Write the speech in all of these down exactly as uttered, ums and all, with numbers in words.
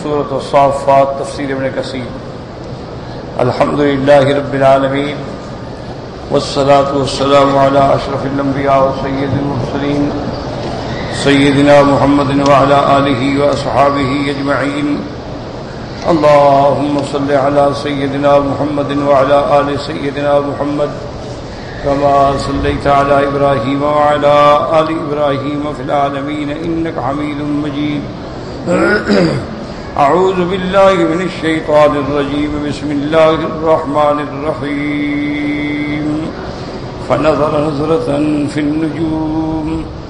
سورۃ الصافات تفسیر ابن کثیر۔ الحمد للہ رب العالمین والصلاة والسلام علی اشرف الانبیاء وسید المرسلین سیدنا محمد وعلی آلہ واصحابہ اجمعین۔ اللهم صل على سيدنا محمد وعلى آل سيدنا محمد كما صليت على إبراهيم وعلى آل إبراهيم في العالمين إنك حميد مجيد۔ أعوذ بالله من الشيطان الرجيم، بسم الله الرحمن الرحيم۔ فنظر نظرة في النجوم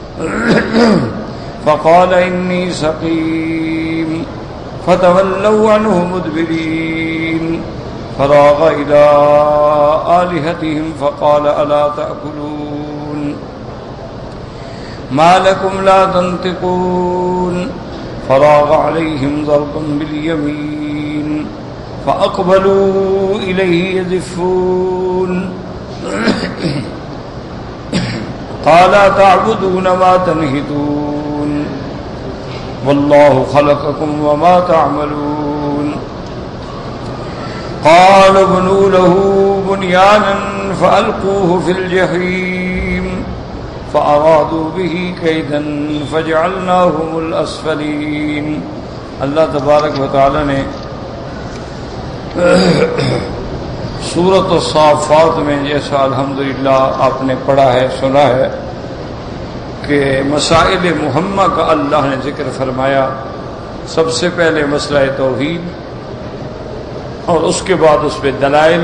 فقال إني سقيم فتولوا عنه مدبرين، فراغ إلى آلهتهم فقال ألا تأكلون ما لكم لا تنطقون، فراغ عليهم ضربا باليمين فأقبلوا إليه يزفون، قال تعبدون ما تنحتون والله خلقكم وما تعملون۔ قالوا ابنوا له بنيانا فألقوه في الجحيم فأرادوا به كيدا فجعلناهم الأسفلين۔ اللہ تبارک و تعالی نے سورۃ الصافات میں جیسا الحمدللہ آپ نے پڑھا ہے سنا ہے کہ مسائل مہمہ کا اللہ نے ذکر فرمایا۔ سب سے پہلے مسئلہ توحید، اور اس کے بعد اس پہ دلائل،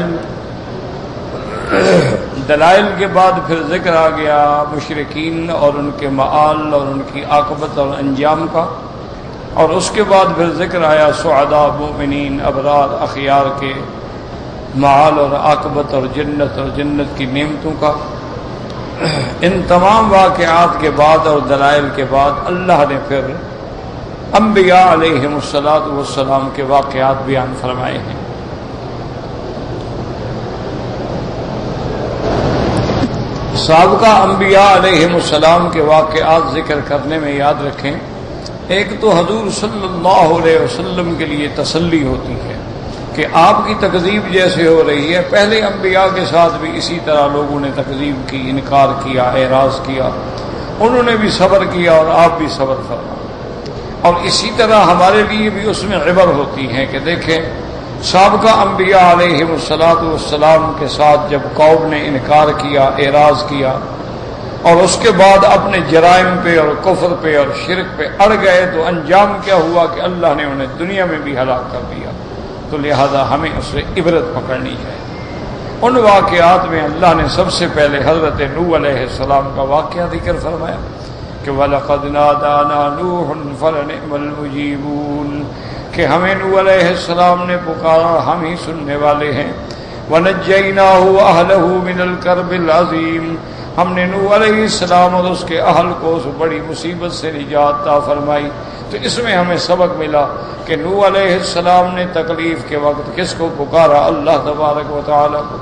دلائل کے بعد پھر ذکر آ گیا مشرکین اور ان کے مآل اور ان کی عاقبت اور انجام کا، اور اس کے بعد پھر ذکر آیا سعداء مومنین ابرار اخیار کے مآل اور عاقبت اور جنت اور جنت کی نعمتوں کا۔ ان تمام واقعات کے بعد اور دلائل کے بعد اللہ نے پھر انبیاء علیہم الصلاۃ والسلام کے واقعات بیان فرمائے ہیں۔ سابقہ انبیاء علیہم السلام کے واقعات ذکر کرنے میں یاد رکھیں، ایک تو حضور صلی اللہ علیہ وسلم کے لیے تسلی ہوتی ہے کہ آپ کی تکذیب جیسے ہو رہی ہے، پہلے انبیاء کے ساتھ بھی اسی طرح لوگوں نے تکذیب کی، انکار کیا، اعراض کیا، انہوں نے بھی صبر کیا اور آپ بھی صبر فرما۔ اور اسی طرح ہمارے لیے بھی اس میں عبر ہوتی ہیں کہ دیکھیں سابقہ انبیاء علیہم الصلاۃ والسلام کے ساتھ جب قوم نے انکار کیا، اعراض کیا، اور اس کے بعد اپنے جرائم پہ اور کفر پہ اور شرک پہ اڑ گئے تو انجام کیا ہوا کہ اللہ نے انہیں دنیا میں بھی ہلاک کر دیا۔ تو لہذا ہمیں اس سے عبرت پکڑنی ہے۔ ان واقعات میں اللہ نے سب سے پہلے حضرت نوح علیہ السلام کا واقعہ ذکر فرمایا کہ وَلَقَدْ نَادَانَا نُوحٌ فَلَنِعْمَ الْمُجِيبُونَ، کہ ہمیں نوح علیہ السلام نے پکارا، ہم ہی سننے والے ہیں۔ وَنَجَّيْنَاهُ وَأَهْلَهُ مِنَ الْكَرْبِ الْعَظِيمِ، ہم نے نوح علیہ السلام اور اس کے اہل کو اس بڑی مصیبت سے نجات عطا فرمائی۔ تو اس میں ہمیں سبق ملا کہ نوح علیہ السلام نے تکلیف کے وقت کس کو پکارا؟ اللہ تبارک و تعالی کو۔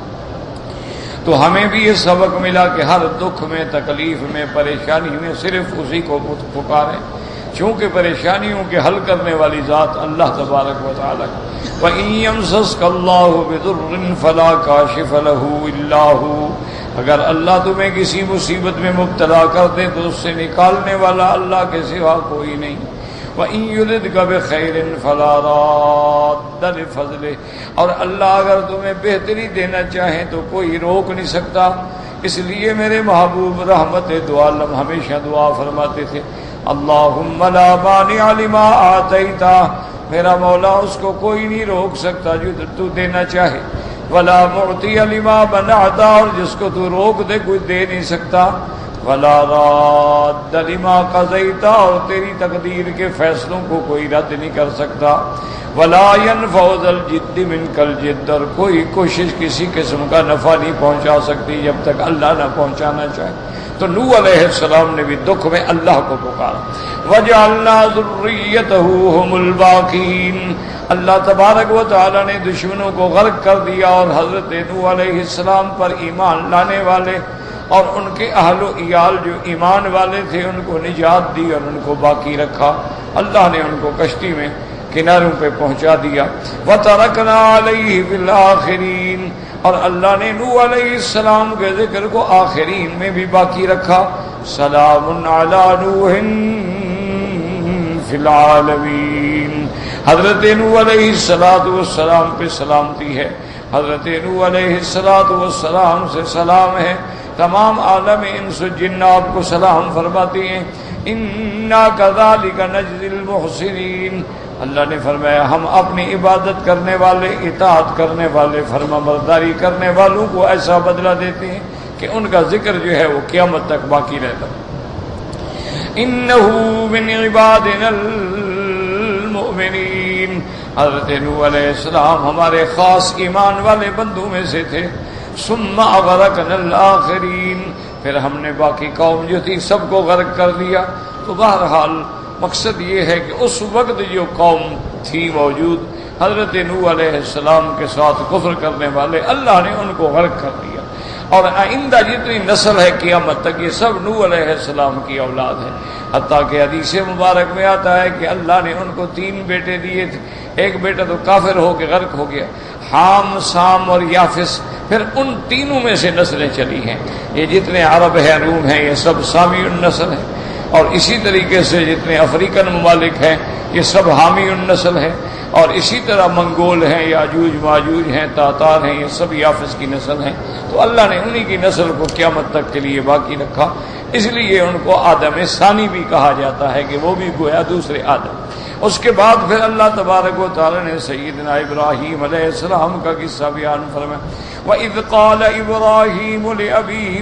تو ہمیں بھی یہ سبق ملا کہ ہر دکھ میں، تکلیف میں، پریشانی میں صرف اسی کو پکاریں، چونکہ پریشانیوں کے حل کرنے والی ذات اللہ تبارک و تعالی۔ وَإِن يَمْسَسْكَ اللَّهُ بِضُرٍّ فَلَا كَاشِفَ لَهُ إِلَّا هُوَ، اگر اللہ تمہیں کسی مصیبت میں مبتلا کر دے تو اس سے نکالنے والا اللہ کے سوا کوئی نہیں۔ وَإِن يُرِدْكَ بِخَيْرٍ فَلَا رَادَّ لِفَضْلِهِ، اور اللہ اگر تمہیں بہتری دینا چاہیں تو کوئی روک نہیں سکتا۔ اس لیے میرے محبوب رحمت دو عالم ہمیشہ دعا فرماتے تھے، اللہم لا مانع لما آتیت، میرا مولا اس کو کوئی نہیں روک سکتا جو تو دینا چاہے، ولا معطی لما منعت، اور جس کو تو روک دے کوئی دے نہیں سکتا، ولا راد لما قضیت، اور تیری تقدیر کے فیصلوں کو کوئی رد نہیں کر سکتا، ولا ينفع ذا الجد منک الجد، اور کوئی کوشش کسی قسم کا نفع نہیں پہنچا سکتی جب تک اللہ نہ پہنچانا چاہے۔ تو نوح علیہ السلام نے بھی دکھ میں اللہ کو پکارا۔ وَجَعَلْنَا ذُرِّيَّتَهُ هُمُ الْبَاقِينَ، اللہ تبارک و تعالی نے دشمنوں کو غرق کر دیا اور حضرت نوح علیہ السلام پر ایمان لانے والے اور ان کے اہل و عیال جو ایمان والے تھے ان کو نجات دی اور ان کو باقی رکھا۔ اللہ نے ان کو کشتی میں کناروں پہ پہنچا دیا. وَتَرَكْنَا عَلَيْهِ فِي الْآخِرِينَ اور اللہ نے نوح علیہ السلام کے ذکر کو آخرین میں بھی باقی رکھا. سلام علی نوح فی العالمین. حضرت نوح علیہ السلام پہ سلامتی ہے. حضرت نوح علیہ السلام سے سلام ہے. تمام عالم انس و جن آپ کو سلام فرماتی ہیں. انا کذالک نجزی المحسنین. اللہ نے فرمایا ہم اپنی عبادت کرنے والے، اطاعت کرنے والے، فرما برداری کرنے والوں کو ایسا بدلہ دیتے ہیں کہ ان کا ذکر جو ہے وہ قیامت تک باقی رہتا. انہ من عبادنا المؤمنین. حضرت نوح علیہ السلام ہمارے خاص ایمان والے بندوں میں سے تھے. ثم اغرقنا الآخرین. پھر ہم نے باقی قوم جو تھی سب کو غرق کر دیا. تو بہرحال مقصد یہ ہے کہ اس وقت جو قوم تھی موجود حضرت نوح علیہ السلام کے ساتھ کفر کرنے والے، اللہ نے ان کو غرق کر دیا. اور آئندہ جتنی نسل ہے قیامت تک یہ سب نوح علیہ السلام کی اولاد ہے. حتیٰ کہ حدیث مبارک میں آتا ہے کہ اللہ نے ان کو تین بیٹے دیے تھے. ایک بیٹا تو کافر ہو کے غرق ہو گیا، حام، سام اور یافس. پھر ان تینوں میں سے نسلیں چلی ہیں. یہ جتنے عرب ہیں، روم ہیں، یہ سب سامی النسل ہیں. اور اسی طریقے سے جتنے افریقن ممالک ہیں یہ سب حامی النسل ہیں. اور اسی طرح منگول ہیں، یاجوج ماجوج ہیں، تاتار ہیں، یہ سب یافس کی نسل ہیں. تو اللہ نے انہی کی نسل کو قیامت تک کے لیے باقی رکھا. اس لیے ان کو آدم ثانی بھی کہا جاتا ہے کہ وہ بھی گویا دوسرے آدم. اس کے بعد پھر اللہ تبارک و تعالی نے سیدنا ابراہیم علیہ السلام کا قصہ بیان فرمایا. وَإِذْ قَالَ إِبْرَاهِيمُ لِأَبِيهِ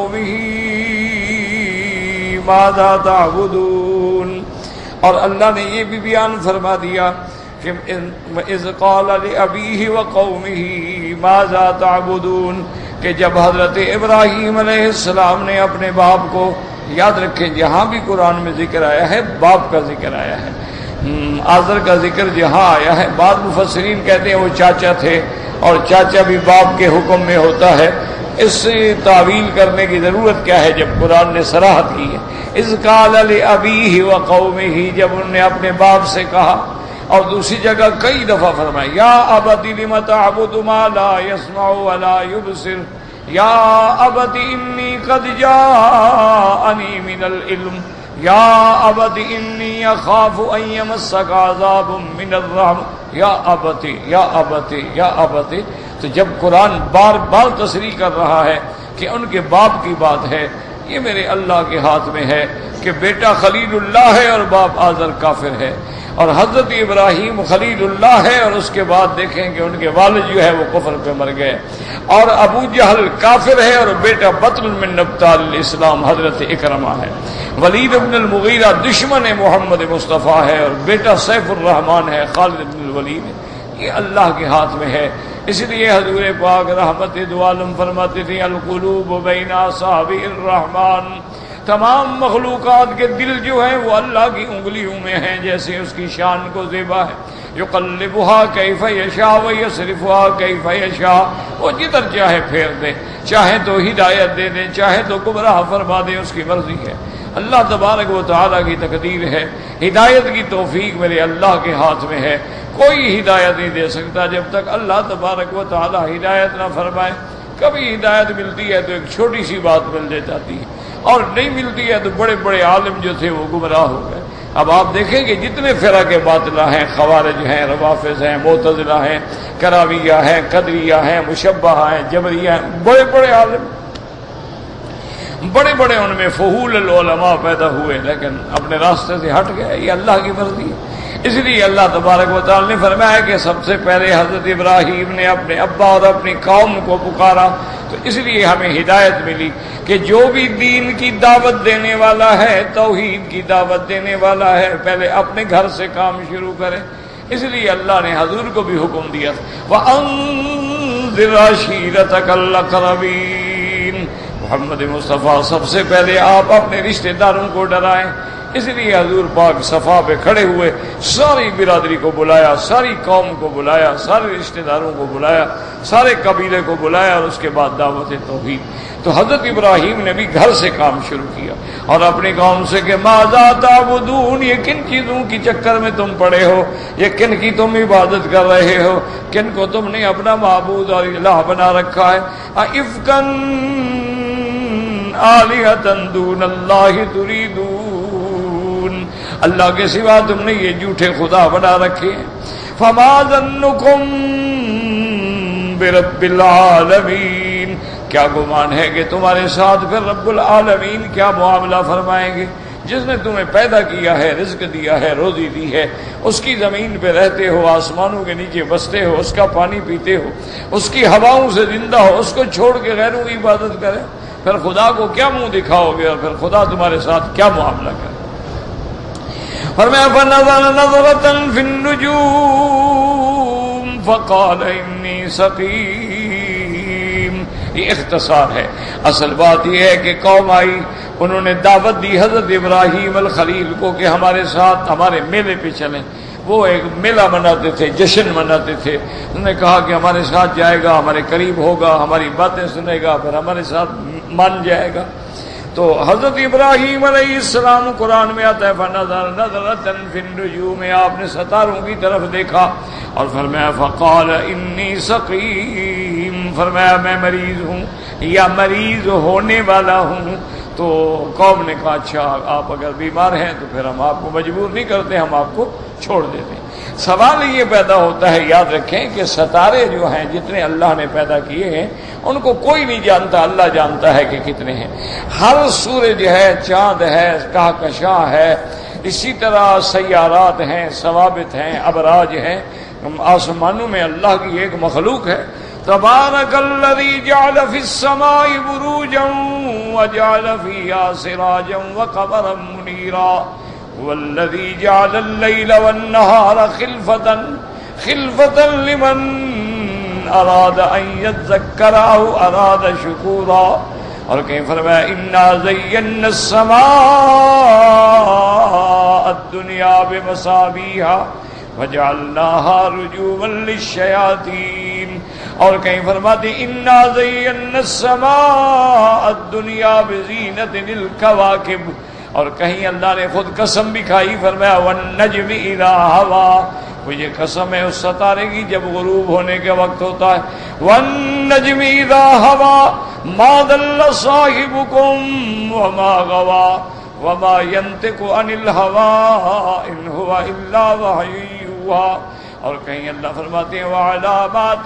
وَقَوْمِهِ مَاذَا تَعْبُدُونَ. اور اللہ نے یہ بھی بیان فرما دیا کہ اذ قال لأبیہ وقومہ ماذا تعبدون، کہ جب حضرت ابراہیم علیہ السلام نے اپنے باپ کو، یاد رکھیں جہاں بھی قرآن میں ذکر آیا ہے باپ کا ذکر آیا ہے. آذر کا ذکر جہاں آیا ہے بعض مفسرین کہتے ہیں وہ چاچا تھے اور چاچا بھی باپ کے حکم میں ہوتا ہے. اس سے تعویل کرنے کی ضرورت کیا ہے جب قرآن نے صراحت کی ہے. اذ قال لأبیہ وقومہ، جب انہوں نے اپنے باپ سے کہا. اور دوسری جگہ کئی دفعہ فرمایا یا ابت لم تعبد ما لا يسمع ولا يبصر یا ابت انی قد جاءنی من العلم یا ابت انی اخاف ان یمسک عذاب من الرحم یا ابت یا ابت یا ابت. تو جب قرآن بار بار تصریح کر رہا ہے کہ ان کے باپ کی بات ہے، یہ میرے اللہ کے ہاتھ میں ہے کہ بیٹا خلیل اللہ ہے اور باپ آزر کافر ہے. اور حضرت ابراہیم خلیل اللہ ہے اور اس کے بعد دیکھیں کہ ان کے والد جو ہے وہ کفر پہ مر گئے. اور ابو جہل کافر ہے اور بیٹا بطل من نبطال الاسلام حضرت اکرمہ ہے. ولید بن المغیرہ دشمن محمد مصطفیٰ ہے اور بیٹا سیف الرحمان ہے خالد بن الولید. یہ اللہ کے ہاتھ میں ہے. اس لیے حضور پاک رحمت دو عالم فرماتے تھے القلوب بین اصابع الرحمن، تمام مخلوقات کے دل جو ہیں وہ اللہ کی انگلیوں میں ہیں، جیسے اس کی شان کو زیبا ہے. یقلبها کیف یشاء ویصرفها کیف یشاء، وہ جدھر چاہے پھیر دے، چاہے تو ہدایت دے دے، چاہے تو گمراہ فرما دے، اس کی مرضی ہے. اللہ تبارک و تعالیٰ کی تقدیر ہے. ہدایت کی توفیق میرے اللہ کے ہاتھ میں ہے. کوئی ہدایت نہیں دے سکتا جب تک اللہ تبارک و تعالیٰ ہدایت نہ فرمائے. کبھی ہدایت ملتی ہے تو ایک چھوٹی سی بات مل جاتی ہے اور نہیں ملتی ہے تو بڑے بڑے عالم جو تھے وہ گمراہ ہو گئے. اب آپ دیکھیں کہ جتنے فرقے باطلہ ہیں، خوارج ہیں، روافض ہیں، معتزلہ ہیں، کرامیہ ہیں، قدریہ ہیں، مشبہ ہیں، جبریہ ہیں، بڑے بڑے عالم، بڑے بڑے ان میں فحول العلماء پیدا ہوئے لیکن اپنے راستے سے ہٹ گئے. یہ اللہ کی مرضی ہے. اس لیے اللہ تبارک و تعالی نے فرمایا کہ سب سے پہلے حضرت ابراہیم نے اپنے ابا اور اپنی قوم کو پکارا. تو اس لیے ہمیں ہدایت ملی کہ جو بھی دین کی دعوت دینے والا ہے، توحید کی دعوت دینے والا ہے، پہلے اپنے گھر سے کام شروع کرے. اس لیے اللہ نے حضور کو بھی حکم دیا وَأَنذِرْ عَشِيرَتَكَ الْأَقْرَبِينَ. محمد مصطفیٰ سب سے پہلے آپ اپنے رشتہ داروں کو ڈرائیں. اس لیے حضور پاک صفا پہ کھڑے ہوئے، ساری برادری کو بلایا، ساری قوم کو بلایا، سارے رشتہ داروں کو بلایا، سارے قبیلے کو بلایا، اور اس کے بعد دعوت توحید۔ تو حضرت ابراہیم نے بھی گھر سے کام شروع کیا اور اپنی قوم سے کہ ماذا تعبدون، یہ کن چیزوں کی چکر میں تم پڑے ہو، یہ کن کی تم عبادت کر رہے ہو، کن کو تم نے اپنا معبود اور الہ بنا رکھا ہے؟ افکن آلہۃ دون اللہ تریدون، اللہ کے سوا تم نے یہ جھوٹے خدا بنا رکھے ہیں۔ فما ظنکم برب العالمین، کیا گمان ہے کہ تمہارے ساتھ پھر رب العالمین کیا معاملہ فرمائیں گے؟ جس نے تمہیں پیدا کیا ہے، رزق دیا ہے، روزی دی ہے، اس کی زمین پہ رہتے ہو، آسمانوں کے نیچے بستے ہو، اس کا پانی پیتے ہو، اس کی ہواؤں سے زندہ ہو، اس کو چھوڑ کے غیروں کی عبادت کرے، پھر خدا کو کیا منہ دکھاؤ گے، اور پھر خدا تمہارے ساتھ کیا معاملہ کرے؟ فرمایا فنظر نظرۃ فی النجوم فقال انی سقیم۔ یہ اختصار ہے، اصل بات یہ ہے کہ قوم آئی، انہوں نے دعوت دی حضرت ابراہیم الخلیل کو کہ ہمارے ساتھ ہمارے میلے پہ چلیں۔ وہ ایک میلہ مناتے تھے، جشن مناتے تھے، انہوں نے کہا کہ ہمارے ساتھ جائے گا، ہمارے قریب ہوگا، ہماری باتیں سنے گا، پھر ہمارے ساتھ مان جائے گا۔ تو حضرت ابراہیم علیہ السلام قرآن میں آتا ہے فنظر نظرۃ فی النجوم، آپ نے ستاروں کی طرف دیکھا اور فرمایا فقال انی سقیم، فرمایا میں مریض ہوں یا مریض ہونے والا ہوں۔ تو قوم نے کہا اچھا آپ اگر بیمار ہیں تو پھر ہم آپ کو مجبور نہیں کرتے، ہم آپ کو چھوڑ دیتے ہیں۔ سوال یہ پیدا ہوتا ہے، یاد رکھیں کہ ستارے جو ہیں جتنے اللہ نے پیدا کیے ہیں ان کو کوئی نہیں جانتا، اللہ جانتا ہے کہ کتنے ہیں۔ ہر سورج ہے، چاند ہے، کہکشاں ہے، اسی طرح سیارات ہیں، ثوابت ہیں، ابراج ہیں، آسمانوں میں اللہ کی ایک مخلوق ہے۔ تبارک الذی جعل فی السماء بروجا وجعل فیہا سراجا وقمرا منیرا والذی جعل اللیل والنہار خلفتا خلفتا لمن اراد ان یذکر او اراد شکورا۔ اور کہیں فرمایا انا زینا السماء الدنیا بمصابیح وجعلناها رجوما للشیاطین۔ اور کہیں فرماتے انا زینا السماء الدنیا بزینۃ الکواکب۔ اور کہیں اللہ نے خود قسم بھی کھائی، فرمایا والنجم اذا ہوا، مجھے قسم ہے اس ستارے کی جب غروب ہونے کے وقت ہوتا ہے۔ والنجم اذا ہوا ما ضل صاحبکم وما غوا وما ينطق عن الهوى ان هو الا وحی یوحی۔ اور کہیں اللہ فرماتے ہیں وعلامات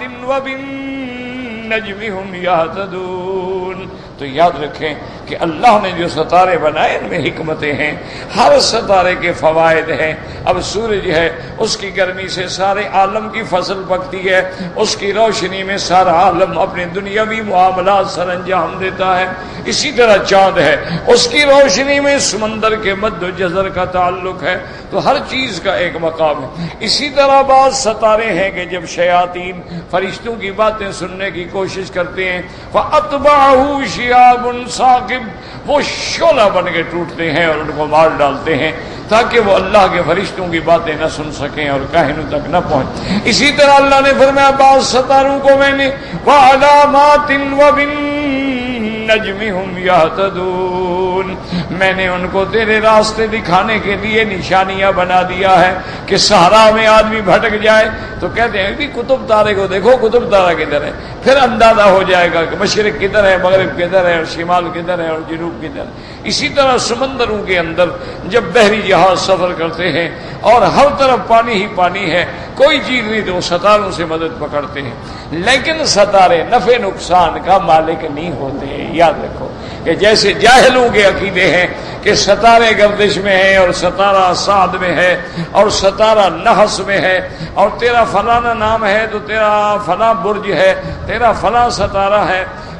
وبالنجم هم يهتدون۔ تو یاد رکھیں کہ اللہ نے جو ستارے بنائے ان میں حکمتیں ہیں، ہر ستارے کے فوائد ہیں۔ اب سورج ہے، اس کی گرمی سے سارے عالم کی فصل پکتی ہے، اس کی روشنی میں سارا عالم اپنے دنیاوی معاملات سر انجام دیتا ہے۔ اسی طرح چاند ہے، اس کی روشنی میں سمندر کے مد و جزر کا تعلق ہے، تو ہر چیز کا ایک مقام ہے۔ اسی طرح بعض ستارے ہیں کہ جب شیاطین فرشتوں کی باتیں سننے کی کوشش کرتے ہیں فَأَتْبَعَهُ شِهَابٌ ثَاقِبٌ، وہ شعلہ بن کے ٹوٹتے ہیں اور ان کو مار ڈالتے ہیں تاکہ وہ اللہ کے فرشتوں کی باتیں نہ سن سکیں اور کاہنوں تک نہ پہنچ۔ اسی طرح اللہ نے فرمایا بعض ستاروں کو میں نے وَعَلَامَاتٍ وَبِالنَّجْمِ هُمْ يَهْتَدُونَ، میں نے ان کو تیرے راستے دکھانے کے لیے نشانیاں بنا دیا ہے کہ صحرا میں آدمی بھٹک جائے تو کہتے ہیں کہ قطب تارے کو دیکھو، قطب تارہ کدھر ہے، پھر اندازہ ہو جائے گا کہ مشرق کدھر ہے، مغرب کدھر ہے، اور شمال کدھر ہے اور جنوب کدھر ہے۔ اسی طرح سمندروں کے اندر جب بحری جہاز سفر کرتے ہیں اور ہر طرف پانی ہی پانی ہے، کوئی چیز نہیں تو ستاروں سے مدد پکڑتے ہیں، لیکن ستارے نفع نقصان کا مالک نہیں ہوتے۔ یاد رکھو کہ جیسے جاہلوں کے عقیدے ہیں کہ ستارے گردش میں ہیں اور ستارہ سعد میں ہے اور ستارہ نحس میں ہے، اور تیرا فلانا نام ہے تو تیرا فلاں برج ہے، تیرا فلاں ستارہ ہے،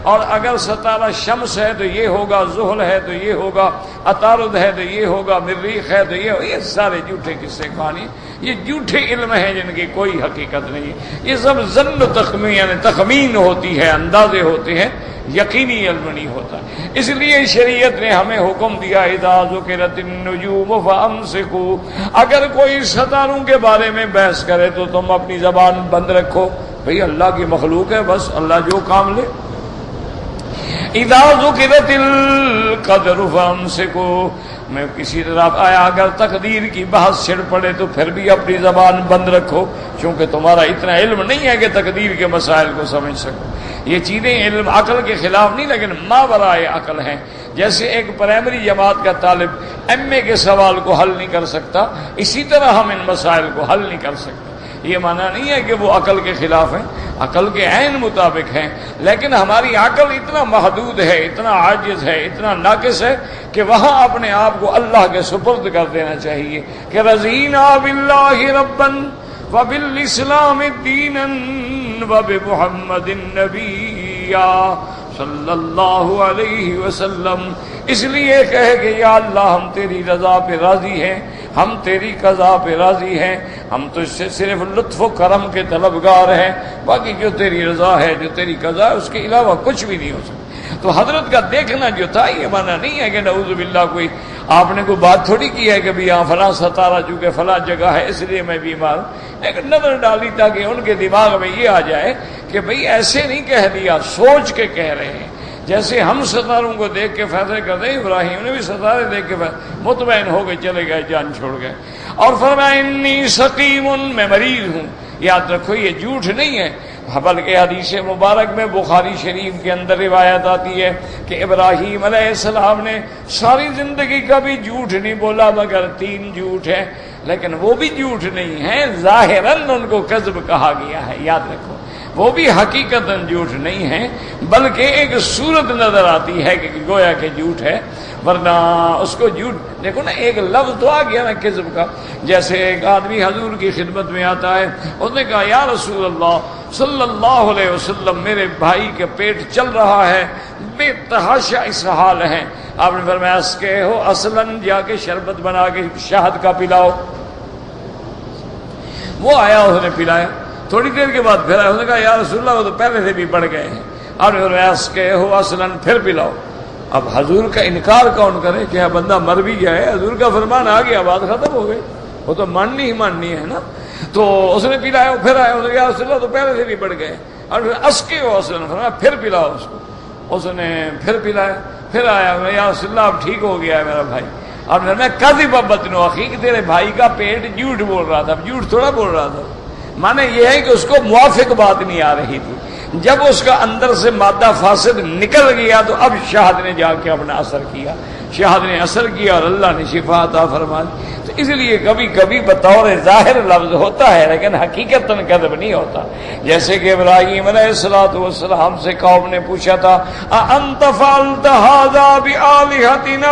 اور اگر ستارہ شمس ہے تو یہ ہوگا، زحل ہے تو یہ ہوگا، عطارد ہے تو یہ ہوگا، مریخ ہے تو یہ ہوگا. یہ سارے جھوٹے قصے کہانی، یہ جھوٹے علم ہیں جن کی کوئی حقیقت نہیں. یہ سب ظن و تخمین یعنی تخمین ہوتی ہے، اندازے ہوتے ہیں، یقینی علم نہیں ہوتا. اس لیے شریعت نے ہمیں حکم دیا اذا ذکرت النجوم فامسکوا، اگر کوئی ستاروں کے بارے میں بحث کرے تو تم اپنی زبان بند رکھو. بھئی اللہ کی مخلوق ہے، بس اللہ جو کام لے. اذا ذکرت القدر فامسکوا، میں کسی طرح آیا اگر تقدیر کی بحث چھڑ پڑے تو پھر بھی اپنی زبان بند رکھو، چونکہ تمہارا اتنا علم نہیں ہے کہ تقدیر کے مسائل کو سمجھ سکو. یہ چیزیں علم عقل کے خلاف نہیں لیکن ماورائے عقل ہیں. جیسے ایک پرائمری جماعت کا طالب ایم اے کے سوال کو حل نہیں کر سکتا، اسی طرح ہم ان مسائل کو حل نہیں کر سکتے. یہ معنی نہیں ہے کہ وہ عقل کے خلاف ہیں، عقل کے عین مطابق ہیں، لیکن ہماری عقل اتنا محدود ہے، اتنا عاجز ہے، اتنا ناقص ہے کہ وہاں اپنے آپ کو اللہ کے سپرد کر دینا چاہیے کہ رضینا باللہ ربا وبالاسلام دینا وبمحمد نبیا صلی اللہ علیہ وسلم. اس لیے کہے کہ یا اللہ ہم تیری رضا پہ راضی ہیں، ہم تیری قضا پہ راضی ہیں، ہم تو اس سے صرف لطف و کرم کے طلبگار ہیں، باقی جو تیری رضا ہے، جو تیری قضا ہے، اس کے علاوہ کچھ بھی نہیں ہو سکتا. تو حضرت کا دیکھنا جو تھا یہ مانا نہیں ہے کہ نعوذ باللہ کوئی آپ نے کوئی بات تھوڑی کی ہے کہ بھی یہاں فلاں ستارہ چونکہ فلاں جگہ ہے اس لیے میں بیمار ہوں. ایک نظر ڈالی تاکہ ان کے دماغ میں یہ آ جائے کہ بھئی ایسے نہیں کہہ دیا، سوچ کے کہہ رہے ہیں. جیسے ہم ستاروں کو دیکھ کے فیصلے کرتے ہیں، ابراہیم نے بھی ستارے دیکھ کے مطمئن ہو گئے، چلے گئے، جان چھوڑ گئے. اور فرمایا انی سقیم، میں مریض ہوں. یاد رکھو یہ جھوٹ نہیں ہے، بلکہ حدیث مبارک میں بخاری شریف کے اندر روایت آتی ہے کہ ابراہیم علیہ السلام نے ساری زندگی کا بھی جھوٹ نہیں بولا مگر تین جھوٹ ہیں، لیکن وہ بھی جھوٹ نہیں ہیں، ظاہراً ان کو کذب کہا گیا ہے. یاد رکھو وہ بھی حقیقتاً جھوٹ نہیں ہیں، بلکہ ایک صورت نظر آتی ہے کہ گویا کہ جھوٹ ہے، ورنہ اس کو جھوٹ. دیکھو نا ایک لفظ تو آ گیا نا کذب کا. جیسے ایک آدمی حضور کی خدمت میں آتا ہے، اس نے کہا یا رسول اللہ صلی اللہ علیہ وسلم میرے بھائی کے پیٹ چل رہا ہے، بے تحاشا اس حال ہے. آپ نے فرمایا اس کے ہو اصلاً جا کے شربت بنا کے شہد کا پلاؤ. وہ آیا، اس نے پلایا. تھوڑی دیر کے بعد پھر آیا، اس نے کہا یا رسول اللہ وہ تو پہلے سے بھی بڑھ گئے ہیں. آپ نے فرمایا اس کے ہو اصلاً پھر پلاؤ. اب حضور کا انکار کون کرے کہ بندہ مر بھی جائے، حضور کا فرمان آ گیا، بات ختم ہو گئی، وہ تو ماننی ہی ماننی ہے نا. تو اس نے پلایا، پھر آیا، اس نے کہا رسول اللہ تو پہلے سے بھی بڑھ گئے. اور اس کے ہو اصلاً فرمایا پھر پلاؤ اس کو. اس نے پھر پلایا، پھر آیا، یا رسول اللہ اب ٹھیک ہو گیا ہے میرا بھائی. اور میں کذب بطن اخیک، تیرے بھائی کا پیٹ جھوٹ بول رہا تھا. جھوٹ تھوڑا بول رہا تھا، مانے یہ ہے کہ اس کو موافق بات نہیں آ رہی تھی. جب اس کا اندر سے مادہ فاسد نکل گیا تو اب شہد نے جا کے اپنا اثر کیا، شہد نے اثر کیا اور اللہ نے شفا عطا فرما دی. تو اس لیے کبھی کبھی بطور ظاہر لفظ ہوتا ہے لیکن حقیقتاً کذب نہیں ہوتا. جیسے کہ ابراہیم علیہ الصلوۃ والسلام سے قوم نے پوچھا تھا اَأَنْتَ فَعَلْتَ هَذَا بِآلِهَتِنَا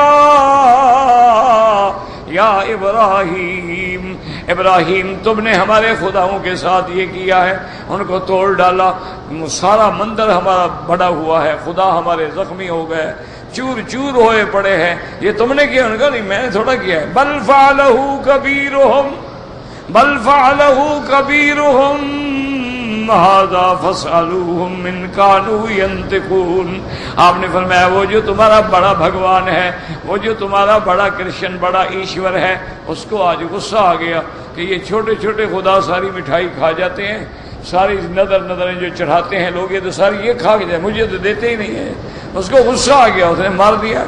یا ابراہیم، ابراہیم تم نے ہمارے خداؤں کے ساتھ یہ کیا ہے، ان کو توڑ ڈالا، سارا مندر ہمارا بڑا ہوا ہے، خدا ہمارے زخمی ہو گئے، چور چور ہوئے پڑے ہیں، یہ تم نے کیا؟ ان کا نہیں، میں نے تھوڑا کیا ہے. بل فعلہ کبیرہم بل فعلہ کبیرہم هذا فاسألوهم ان كانوا ينطقون. آپ نے فرمایا وہ جو تمہارا بڑا بھگوان ہے، وہ جو تمہارا بڑا کرشن، بڑا ایشور ہے، اس کو آج غصہ آ گیا کہ یہ چھوٹے چھوٹے خدا ساری مٹھائی کھا جاتے ہیں، ساری نظر نظریں جو چڑھاتے ہیں لوگ یہ تو ساری یہ کھا کے جائے، مجھے تو دیتے ہی نہیں ہے. اس کو غصہ آ گیا، اس نے مار دیا.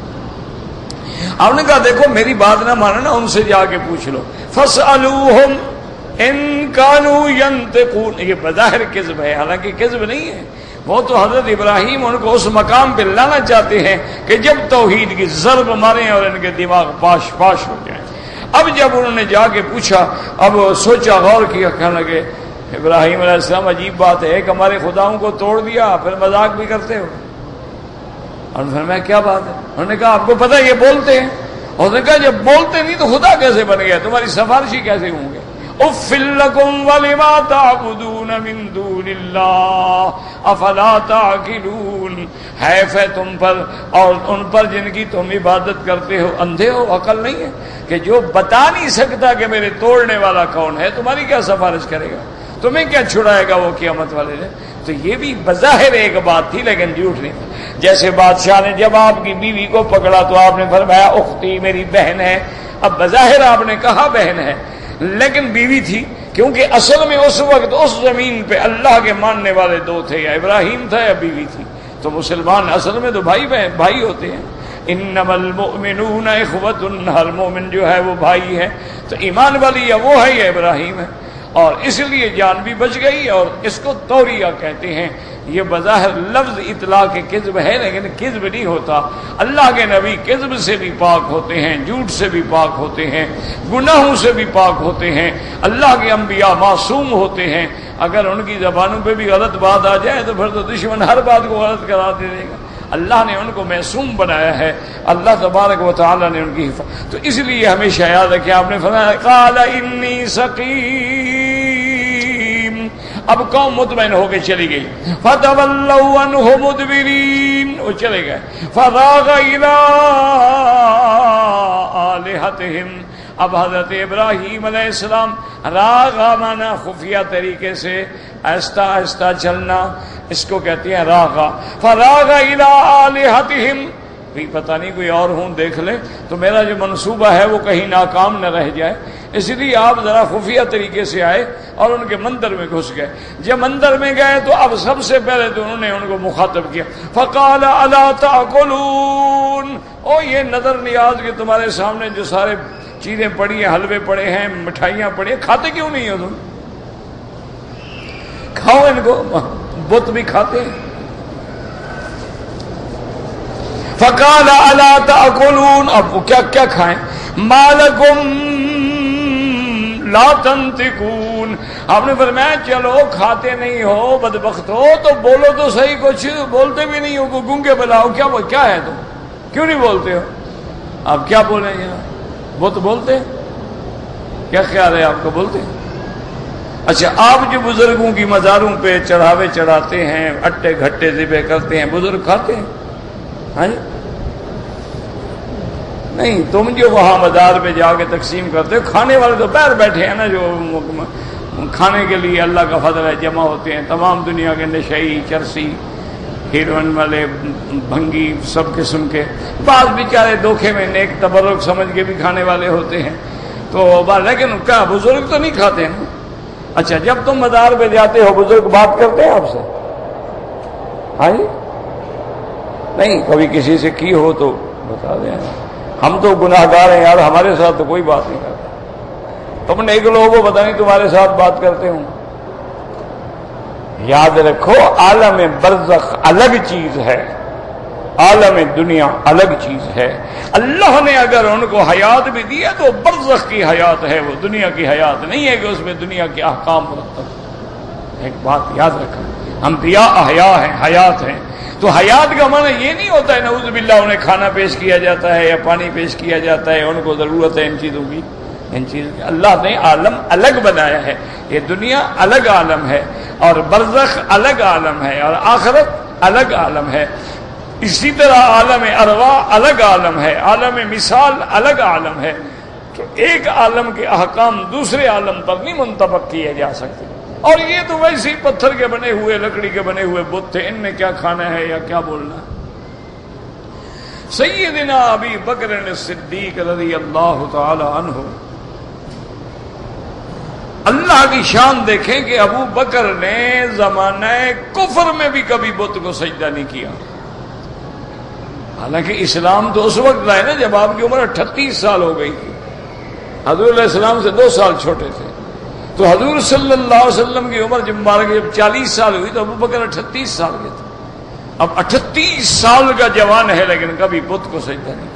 آپ نے کہا دیکھو میری بات نہ مانا نا، ان سے جا کے پوچھ لو. فاسألوهم ان کانوا ینطقون. یہ بظاہر کذب ہے، حالانکہ کذب نہیں ہے. وہ تو حضرت ابراہیم ان کو اس مقام پہ لانا چاہتے ہیں کہ جب توحید کی ضرب ماریں اور ان کے دماغ پاش پاش ہو جائیں. اب جب انہوں نے جا کے پوچھا، اب سوچا، غور کیا، کہنے لگے ابراہیم علیہ السلام عجیب بات ہے کہ ہمارے خداؤں کو توڑ دیا پھر مذاق بھی کرتے ہو. اور پھر میں کیا بات ہے؟ انہوں نے کہا آپ کو پتہ یہ بولتے ہیں. اور نے کہا جب بولتے نہیں تو خدا کیسے بن گیا، تمہاری سفارشی کیسے ہوں گے؟ اف لکم ولما تعبدون من دون اللہ افلا تعقلون، حیف ہے تم پر اور ان پر جن کی تم عبادت کرتے ہو، اندھے ہو، عقل نہیں ہے کہ جو بتا نہیں سکتا کہ میرے توڑنے والا کون ہے تمہاری کیا سفارش کرے گا، تمہیں کیا چھڑائے گا وہ قیامت والے دن۔ تو یہ بھی بظاہر ایک بات تھی لیکن جھوٹ نہیں تھی۔ جیسے بادشاہ نے جب آپ کی بیوی کو پکڑا تو آپ نے فرمایا اختی میری بہن ہے، اب بظاہر آپ نے کہا بہن ہے لیکن بیوی تھی، کیونکہ اصل میں اس وقت اس زمین پہ اللہ کے ماننے والے دو تھے، یا ابراہیم تھا یا بیوی تھی۔ تو مسلمان اصل میں تو بھائی بہن بھائی ہوتے ہیں، انما المؤمنون اخوۃ، ہر مومن جو ہے وہ بھائی ہے، تو ایمان والی یا وہ ہے یا ابراہیم ہے، اور اس لیے جان بھی بچ گئی۔ اور اس کو توریہ کہتے ہیں۔ یہ بظاہر لفظ اطلاق کذب ہے لیکن کذب نہیں ہوتا، اللہ کے نبی کذب سے بھی پاک ہوتے ہیں، جھوٹ سے بھی پاک ہوتے ہیں، گناہوں سے بھی پاک ہوتے ہیں، اللہ کے انبیاء معصوم ہوتے ہیں۔ اگر ان کی زبانوں پہ بھی غلط بات آ جائے تو پھر تو دشمن ہر بات کو غلط کرا دے گا، اللہ نے ان کو معصوم بنایا ہے، اللہ تبارک و تعالی نے ان کی حفاظت۔ تو اس لیے ہمیشہ یاد رکھیں، آپ نے فرمایا قال انی سقیم، اب قوم مطمئن ہو کے چلی گئی، فتولوا عنہ مدبرین، وہ چلے گئے، فراغ الی آلہتہم، اب حضرت ابراہیم علیہ السلام راغا مانا خفیہ طریقے سے آہستہ آہستہ چلنا، اس کو کہتے ہیں راغا، فراغ الی آلہتہم، بھی پتہ نہیں کوئی اور ہوں دیکھ لے تو میرا جو منصوبہ ہے وہ کہیں ناکام نہ رہ جائے، اس لیے آپ ذرا خفیہ طریقے سے آئے اور ان کے مندر میں گھس گئے۔ جب مندر میں گئے تو اب سب سے پہلے تو انہوں نے ان کو مخاطب کیا، فقال الا تاکلون، او یہ نظر نیاز کہ تمہارے سامنے جو سارے چیزیں پڑی ہیں، حلوے پڑے ہیں، مٹھائیاں پڑی ہیں، کھاتے کیوں نہیں ہو تم؟ کھاؤ ان کو، بت بھی کھاتے ہیں۔ فقال الا تاکلون، اب وہ کیا کیا کھائیں؟ ما لکم لا تنطقون، آپ نے فرمایا چلو کھاتے نہیں ہو، بدبخت ہو تو بولو تو صحیح، کچھ بولتے بھی نہیں ہو، کو گونگے بلاؤ، کیا کیا ہے تم، کیوں نہیں بولتے ہو؟ آپ کیا بولیں یہاں؟ وہ تو بولتے ہیں، کیا خیال ہے آپ کو بولتے ہیں؟ اچھا، آپ جو بزرگوں کی مزاروں پہ چڑھاوے چڑھاتے ہیں، اٹے گھٹے ذبح کرتے ہیں، بزرگ کھاتے ہیں؟ ہاں جی نہیں، تم جو وہاں مزار پہ جا کے تقسیم کرتے ہو، کھانے والے تو باہر بیٹھے ہیں نا، جو کھانے کے لیے اللہ کا فضل ہے جمع ہوتے ہیں، تمام دنیا کے نشئی، چرسی، ہیروئن والے، بھنگی، سب قسم کے، بعض بیچارے دھوکے میں نیک تبرک سمجھ کے بھی کھانے والے ہوتے ہیں، تو لیکن کیا بزرگ تو نہیں کھاتے ہیں؟ اچھا، جب تم مزار پہ جاتے ہو بزرگ بات کرتے ہیں آپ سے؟ ہاں جی نہیں، کبھی کسی سے کی ہو تو بتا دیں، ہم تو گناہ گار ہیں یار، ہمارے ساتھ تو کوئی بات نہیں کرتا، تم نیک لوگوں کو پتہ نہیں تمہارے ساتھ بات کرتے ہوں۔ یاد رکھو، عالم برزخ الگ چیز ہے، عالم دنیا الگ چیز ہے۔ اللہ نے اگر ان کو حیات بھی دی ہے تو برزخ کی حیات ہے، وہ دنیا کی حیات نہیں ہے کہ اس میں دنیا کے احکام مرتب۔ ایک بات یاد رکھنا، انبیاء احیاء ہیں، حیات ہیں، تو حیات کا معنی یہ نہیں ہوتا ہے نعوذ باللہ انہیں کھانا پیش کیا جاتا ہے یا پانی پیش کیا جاتا ہے، ان کو ضرورت ہے ان چیزوں کی، ان چیزوں کی۔ اللہ نے عالم الگ بنایا ہے، یہ دنیا الگ عالم ہے اور برزخ الگ عالم ہے اور آخرت الگ عالم ہے۔ اسی طرح عالم ارواح الگ عالم ہے، عالم مثال الگ عالم ہے، تو ایک عالم کے احکام دوسرے عالم پر نہیں منطبق کیے جا سکتے۔ اور یہ تو ویسے ہی پتھر کے بنے ہوئے، لکڑی کے بنے ہوئے بت تھے، ان میں کیا کھانا ہے یا کیا بولنا ہے۔ سیدنا ابی بکر صدیق رضی اللہ تعالی عنہ، اللہ کی شان دیکھیں کہ ابو بکر نے زمانہ کفر میں بھی کبھی بت کو سجدہ نہیں کیا، حالانکہ اسلام تو اس وقت آئے نا جب آپ کی عمر اٹھتیس سال ہو گئی تھی، حضور علیہ السلام سے دو سال چھوٹے تھے، تو حضور صلی اللہ علیہ وسلم کی عمر جب مبارک جب چالیس سال ہوئی تو ابو بکر اٹھتیس سال کے تھے۔ اب اٹھتیس سال کا جوان ہے لیکن کبھی بت کو سجدہ نہیں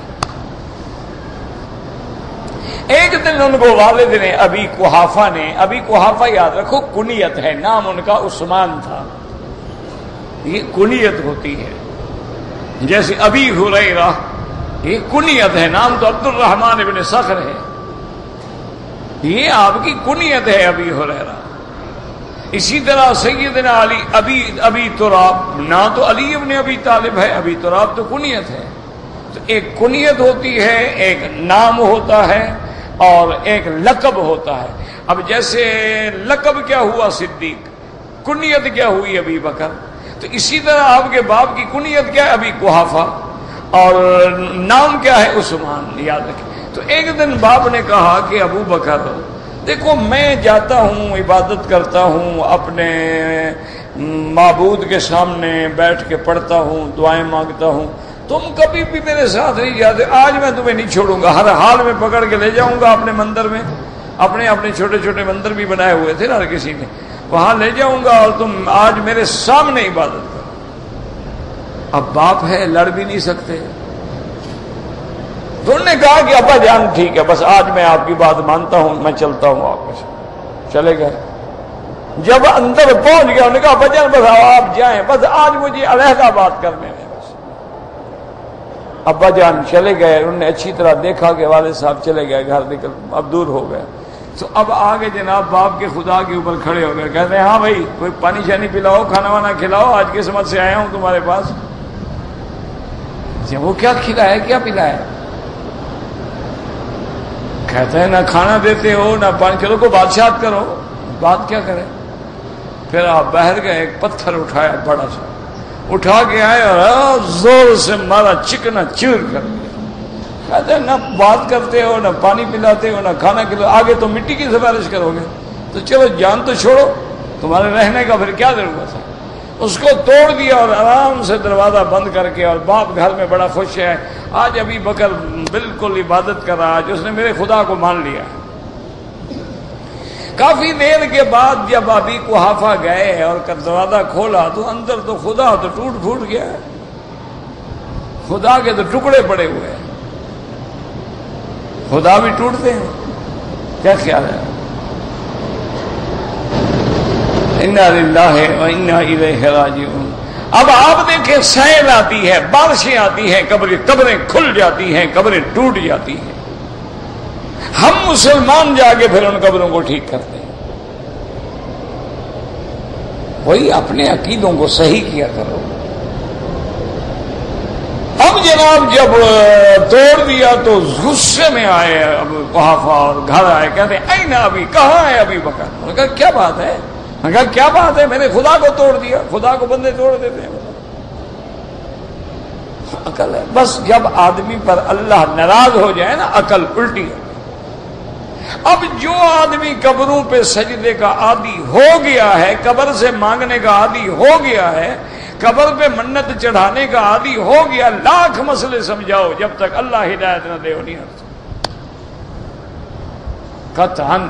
کیا۔ ایک دن ان کو والد نے ابی قحافہ نے، ابی قحافہ یاد رکھو کنیت ہے، نام ان کا عثمان تھا، یہ کنیت ہوتی ہے، جیسے ابی ہریرہ یہ کنیت ہے، نام تو عبد الرحمن ابن صخر ہے، یہ آپ کی کنیت ہے ابی ہریرہ۔ اسی طرح سیدنا علی ابی ابی تراب، نہ تو علی ابن ابی طالب ہے، ابی تراب تو کنیت ہے۔ تو ایک کنیت ہوتی ہے، ایک نام ہوتا ہے، اور ایک لقب ہوتا ہے۔ اب جیسے لقب کیا ہوا صدیق، کنیت کیا ہوئی ابی بکر، تو اسی طرح آپ کے باپ کی کنیت کیا ہے ابی قحافہ، اور نام کیا ہے عثمان، یاد رکھیں۔ تو ایک دن باپ نے کہا کہ ابو بکر دیکھو میں جاتا ہوں عبادت کرتا ہوں، اپنے معبود کے سامنے بیٹھ کے پڑھتا ہوں، دعائیں مانگتا ہوں، تم کبھی بھی میرے ساتھ نہیں جاتے، آج میں تمہیں نہیں چھوڑوں گا، ہر حال میں پکڑ کے لے جاؤں گا اپنے مندر میں، اپنے اپنے چھوٹے چھوٹے مندر بھی بنائے ہوئے تھے نا ہر کسی نے، وہاں لے جاؤں گا اور تم آج میرے سامنے عبادت کرو۔ اب باپ ہے، لڑ بھی نہیں سکتے، تو انہوں نے کہا کہ ابا جان ٹھیک ہے، بس آج میں آپ کی بات مانتا ہوں، میں چلتا ہوں آپ کے ساتھ۔ چلے گئے، جب اندر پہنچ گیا انہوں نے کہا ابا جان بس آپ جائیں، بس آج مجھے علیحدہ بات کرنے میں بس۔ ابا جان چلے گئے، انہوں نے اچھی طرح دیکھا کہ والد صاحب چلے گئے، گھر نکل اب دور ہو گئے، تو اب آگے جناب باپ کے خدا کے اوپر کھڑے ہو گئے، کہتے ہیں ہاں بھائی کوئی پانی شانی پلاؤ، کھانا وانا کھلاؤ، آج کے سمجھ سے آیا ہوں تمہارے پاس۔ وہ کیا کھلایا کیا پلایا؟ کہتے ہیں نہ کھانا دیتے ہو نہ پانی، چلو کو بادشاہت کرو، بات کیا کرے؟ پھر آپ باہر گئے، ایک پتھر اٹھایا بڑا سا، اٹھا کے آئے اور زور سے مارا، چکنا چور کر دیا۔ کہتے ہیں نہ بات کرتے ہو نہ پانی پلاتے ہو نہ کھانا کھلاؤ، آگے تو مٹی کی سفارش کرو گے، تو چلو جان تو چھوڑو، تمہارے رہنے کا پھر کیا ضرورت ہے؟ اس کو توڑ دیا اور آرام سے دروازہ بند کر کے، اور باپ گھر میں بڑا خوش ہے، آج ابھی بکر بالکل عبادت کر رہا، آج اس نے میرے خدا کو مان لیا۔ کافی دیر کے بعد جب ابھی قحافہ گئے اور دروازہ کھولا تو اندر تو خدا تو ٹوٹ پھوٹ گیا، خدا کے تو ٹکڑے پڑے ہوئے ہیں۔ خدا بھی ٹوٹتے ہیں، کیا خیال ہے؟ انا للہ و انا الیہ راجعون۔ اب آپ دیکھیں سیل آتی ہے، بارشیں آتی ہیں، قبریں قبریں کھل جاتی ہیں، قبریں ٹوٹ جاتی ہیں، ہم مسلمان جا کے پھر ان قبروں کو ٹھیک کرتے ہیں۔ وہی اپنے عقیدوں کو صحیح کیا کرو۔ اب جناب جب توڑ دیا تو غصے میں آئے اب قحافہ اور گھر آئے، کہتے ہیں این ابھی، کہاں ہے ابھی بکر؟ انہوں نے کہا کیا بات ہے؟ میں کہا کیا بات ہے، میں نے خدا کو توڑ دیا، خدا کو بندے توڑ دیتے ہیں، عقل ہے بس۔ جب آدمی پر اللہ ناراض ہو جائے نا، عقل الٹی ہے۔ اب جو آدمی قبروں پہ سجدے کا عادی ہو گیا ہے، قبر سے مانگنے کا عادی ہو گیا ہے، قبر پہ منت چڑھانے کا عادی ہو گیا، لاکھ مسئلے سمجھاؤ، جب تک اللہ ہدایت نہ دے وہ نہیں ہٹ قطعاً۔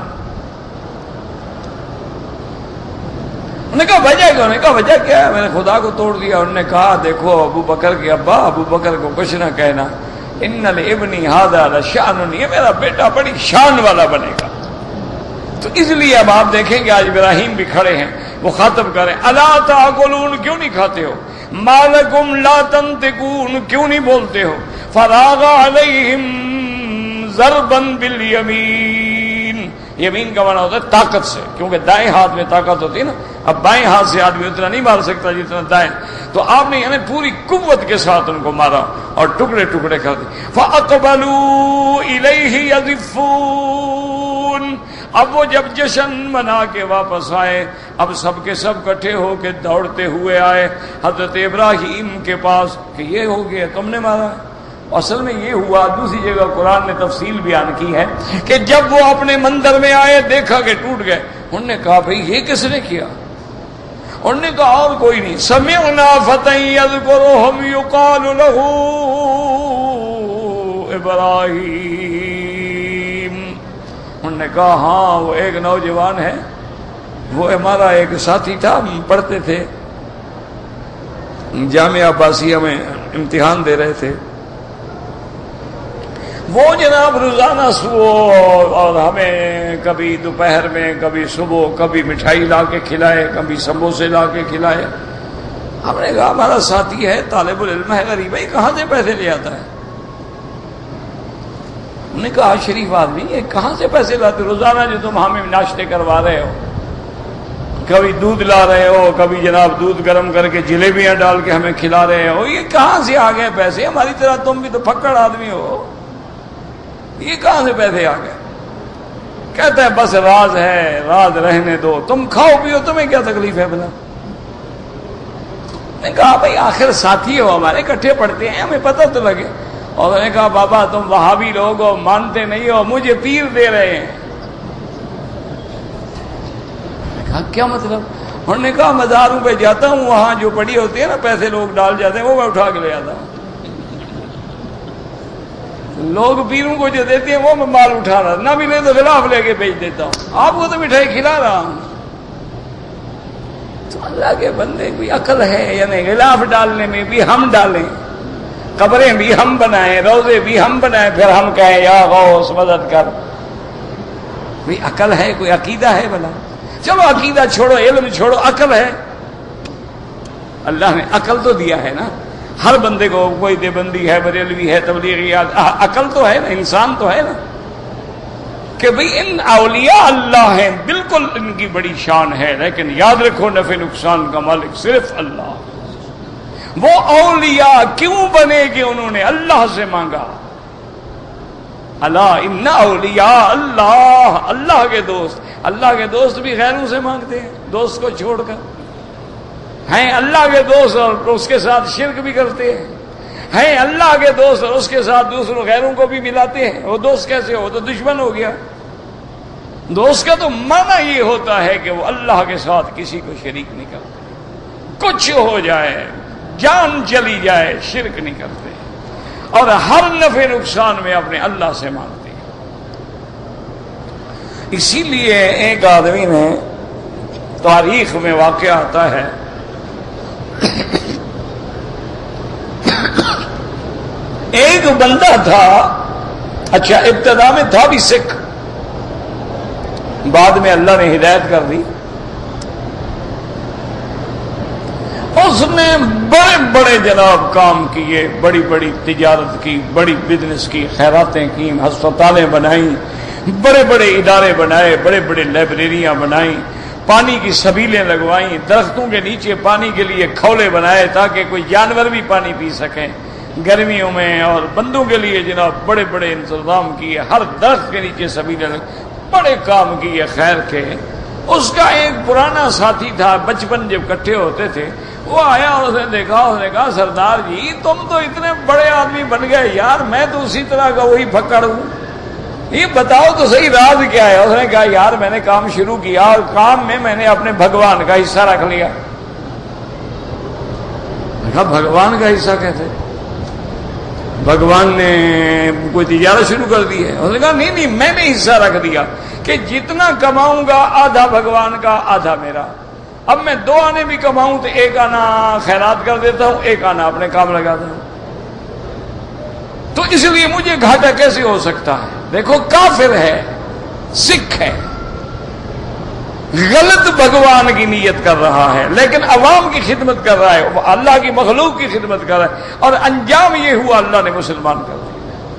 انہوں نے کہا وجہ کیا؟ انہوں نے کہا وجہ کیا ہے؟ میں نے خدا کو توڑ دیا۔ انہوں نے کہا دیکھو ابو بکر کے ابا، ابو بکر کو کچھ نہ کہنا، ان ابنی ھذا لشأن، یہ میرا بیٹا بڑی شان والا بنے گا۔ تو اس لیے اب آپ دیکھیں گے آج ابراہیم بھی کھڑے ہیں، وہ خاطب کریں الا تاکلون، کیوں نہیں کھاتے ہو؟ مالکم لا تنطقون، کیوں نہیں بولتے ہو؟ فراغ علیہم ضربا بالیمین، یمین کا معنی ہوتا ہے طاقت سے، کیونکہ دائیں ہاتھ میں طاقت ہوتی ہے نا، اب بائیں ہاتھ سے آدمی اتنا نہیں مار سکتا جتنا دائیں، تو آپ نے یعنی پوری قوت کے ساتھ ان کو مارا اور ٹکڑے ٹکڑے کر دی۔ فاقبلوا الیہ یزفون، اب وہ جب جشن منا کے واپس آئے، اب سب کے سب کٹھے ہو کے دوڑتے ہوئے آئے حضرت ابراہیم کے پاس کہ یہ ہو گیا، تم نے مارا۔ اصل میں یہ ہوا، دوسری جگہ قرآن نے تفصیل بیان کی ہے کہ جب وہ اپنے مندر میں آئے دیکھا کہ ٹوٹ گئے، انہوں نے کہا بھئی یہ کس نے کیا؟ انہوں نے کہا اور کوئی نہیں، سمعنا فتى یذکرہم یقال لہ ابراہیم، انہوں نے کہا ہاں وہ ایک نوجوان ہے، وہ ہمارا ایک ساتھی تھا، ہم پڑھتے تھے جامعہ عباسیہ میں، امتحان دے رہے تھے، وہ جناب روزانہ صبح اور ہمیں کبھی دوپہر میں کبھی صبح کبھی مٹھائی لا کے کھلائے، کبھی سموسے لا کے کھلائے۔ ہم نے کہا ہمارا ساتھی ہے، طالب العلم ہے، غریب ہے، کہاں سے پیسے لے آتا ہے؟ انہوں نے کہا شریف آدمی یہ کہاں سے پیسے لاتے؟ روزانہ جو تم ہمیں ناشتے کروا رہے ہو، کبھی دودھ لا رہے ہو، کبھی جناب دودھ گرم کر کے جلیبیاں ڈال کے ہمیں کھلا رہے ہو، یہ کہاں سے آ گئے پیسے؟ ہماری طرح تم بھی تو پھکڑ آدمی ہو، یہ کہاں سے پیسے آ گئے؟ کہتا ہے بس راز ہے، راز رہنے دو، تم کھاؤ پیو، تمہیں کیا تکلیف ہے بنا؟ میں نے کہا بھائی آخر ساتھی ہو ہمارے، اکٹھے پڑھتے ہیں، ہمیں پتہ تو لگے۔ اور میں نے کہا بابا تم وہابی لوگ ہو، مانتے نہیں ہو، مجھے پیر دے رہے ہیں۔ میں نے کہا کیا مطلب؟ انہوں نے کہا مزاروں پہ جاتا ہوں، وہاں جو پڑی ہوتی ہے نا پیسے لوگ ڈال جاتے ہیں، وہ میں اٹھا کے لے آتا ہوں، لوگ پیروں کو جو دیتے ہیں وہ میں مال اٹھا رہا، نہ ملے تو غلاف لے کے بیچ دیتا ہوں، آپ کو تو مٹھائی کھلا رہا ہوں۔ تو اللہ کے بندے کوئی عقل ہے یا نہیں؟ غلاف ڈالنے میں بھی ہم ڈالیں، قبریں بھی ہم بنائیں، روزے بھی ہم بنائیں، پھر ہم کہیں یا غوث مدد کر۔ کوئی عقل ہے؟ کوئی عقیدہ ہے بلا؟ چلو عقیدہ چھوڑو، علم چھوڑو، عقل ہے؟ اللہ نے عقل تو دیا ہے نا ہر بندے کو، کوئی دیوبندی ہے، بریلوی ہے، تبلیغی ہے، عقل تو ہے نا، انسان تو ہے نا، کہ بھئی ان اولیاء اللہ ہیں، بالکل ان کی بڑی شان ہے، لیکن یاد رکھو نفع نقصان کا مالک صرف اللہ۔ وہ اولیاء کیوں بنے کہ انہوں نے اللہ سے مانگا؟ اللہ ان اولیاء اللہ، اللہ کے دوست، اللہ کے دوست بھی غیروں سے مانگتے ہیں، دوست کو چھوڑ کر ہیں اللہ کے دوست، اور اس کے ساتھ شرک بھی کرتے ہیں، ہیں اللہ کے دوست اور اس کے ساتھ دوسروں غیروں کو بھی ملاتے ہیں، وہ دوست کیسے ہو؟ تو دشمن ہو گیا۔ دوست کا تو معنی یہ ہوتا ہے کہ وہ اللہ کے ساتھ کسی کو شریک نہیں کرتے، کچھ ہو جائے، جان چلی جائے، شرک نہیں کرتے، اور ہر نفع نقصان میں اپنے اللہ سے مانگتے ہیں۔ اسی لیے ایک آدمی نے، تاریخ میں واقعہ آتا ہے، ایک بندہ تھا، اچھا ابتدا میں تھا بھی سکھ، بعد میں اللہ نے ہدایت کر دی، اس نے بڑے بڑے جناب کام کیے، بڑی بڑی تجارت کی، بڑی بزنس کی، خیراتیں کی، ہسپتالیں بنائیں، بڑے بڑے ادارے بنائے، بڑے بڑے لائبریریاں بنائیں، پانی کی سبیلیں لگوائیں، درختوں کے نیچے پانی کے لیے کھولے بنائے تاکہ کوئی جانور بھی پانی پی سکیں گرمیوں میں، اور بندوں کے لیے جناب بڑے بڑے انتظام کیے، ہر درخت کے نیچے سبیلیں لگ، بڑے کام کیے خیر کے۔ اس کا ایک پرانا ساتھی تھا، بچپن جب اکٹھے ہوتے تھے، وہ آیا اور اس نے دیکھا، اس نے کہا سردار جی تم تو اتنے بڑے آدمی بن گئے یار، میں تو اسی طرح کا وہی پھکڑ ہوں، یہ بتاؤ تو صحیح راز کیا ہے؟ اس نے کہا یار میں نے کام شروع کیا اور کام میں میں نے اپنے بھگوان کا حصہ رکھ لیا۔ میں کہا بھگوان کا حصہ کہتے؟ بھگوان نے کوئی تجارت شروع کر دی ہے؟ اس نے کہا نہیں نہیں، میں نے حصہ رکھ دیا کہ جتنا کماؤں گا آدھا بھگوان کا آدھا میرا، اب میں دو آنے بھی کماؤں تو ایک آنا خیرات کر دیتا ہوں، ایک آنا اپنے کام لگاتا ہوں، تو اس لیے مجھے گھاٹا کیسے ہو سکتا ہے؟ دیکھو کافر ہے، سکھ ہے، غلط بھگوان کی نیت کر رہا ہے، لیکن عوام کی خدمت کر رہا ہے، اللہ کی مخلوق کی خدمت کر رہا ہے، اور انجام یہ ہوا اللہ نے مسلمان کر دیا۔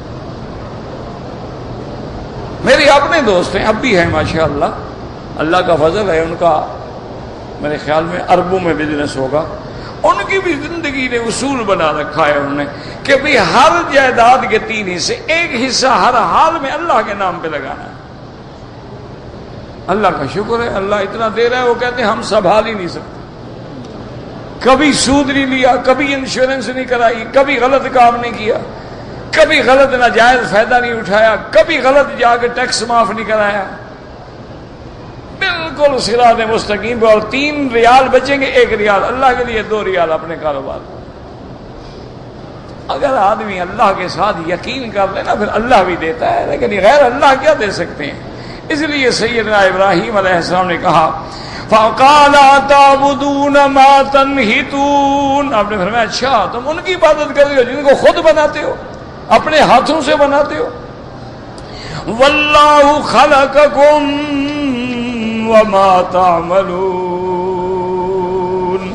میرے اپنے دوست ہیں، اب بھی ہیں ماشاءاللہ، اللہ کا فضل ہے، ان کا میرے خیال میں اربوں میں بزنس ہوگا، ان کی بھی زندگی نے اصول بنا رکھا ہے انہوں نے کہ بھی ہر جائیداد کے تین حصے، ایک حصہ ہر حال میں اللہ کے نام پہ لگانا ہے۔ اللہ کا شکر ہے، اللہ اتنا دے رہا ہے، وہ کہتے ہیں ہم سنبھال ہی نہیں سکتے، کبھی سود نہیں لیا، کبھی انشورنس نہیں کرائی، کبھی غلط کام نہیں کیا، کبھی غلط ناجائز فائدہ نہیں اٹھایا، کبھی غلط جا کے ٹیکس معاف نہیں کرایا، بالکل صراط مستقیم پہ، اور تین ریال بچیں گے، ایک ریال اللہ کے لیے، دو ریال اپنے کاروبار۔ اگر آدمی اللہ کے ساتھ یقین کر لے نا پھر اللہ بھی دیتا ہے، لیکن غیر اللہ کیا دے سکتے ہیں؟ اس لیے سیدنا ابراہیم علیہ السلام نے کہا فَقَالَ أَتَعْبُدُونَ مَا تَنْحِتُونَ، آپ نے فرمایا اچھا تم ان کی عبادت کر رہے ہو جن کو خود بناتے ہو، اپنے ہاتھوں سے بناتے ہو۔ وَاللَّهُ خَلَقَكُمْ وَمَا تَعْمَلُونَ،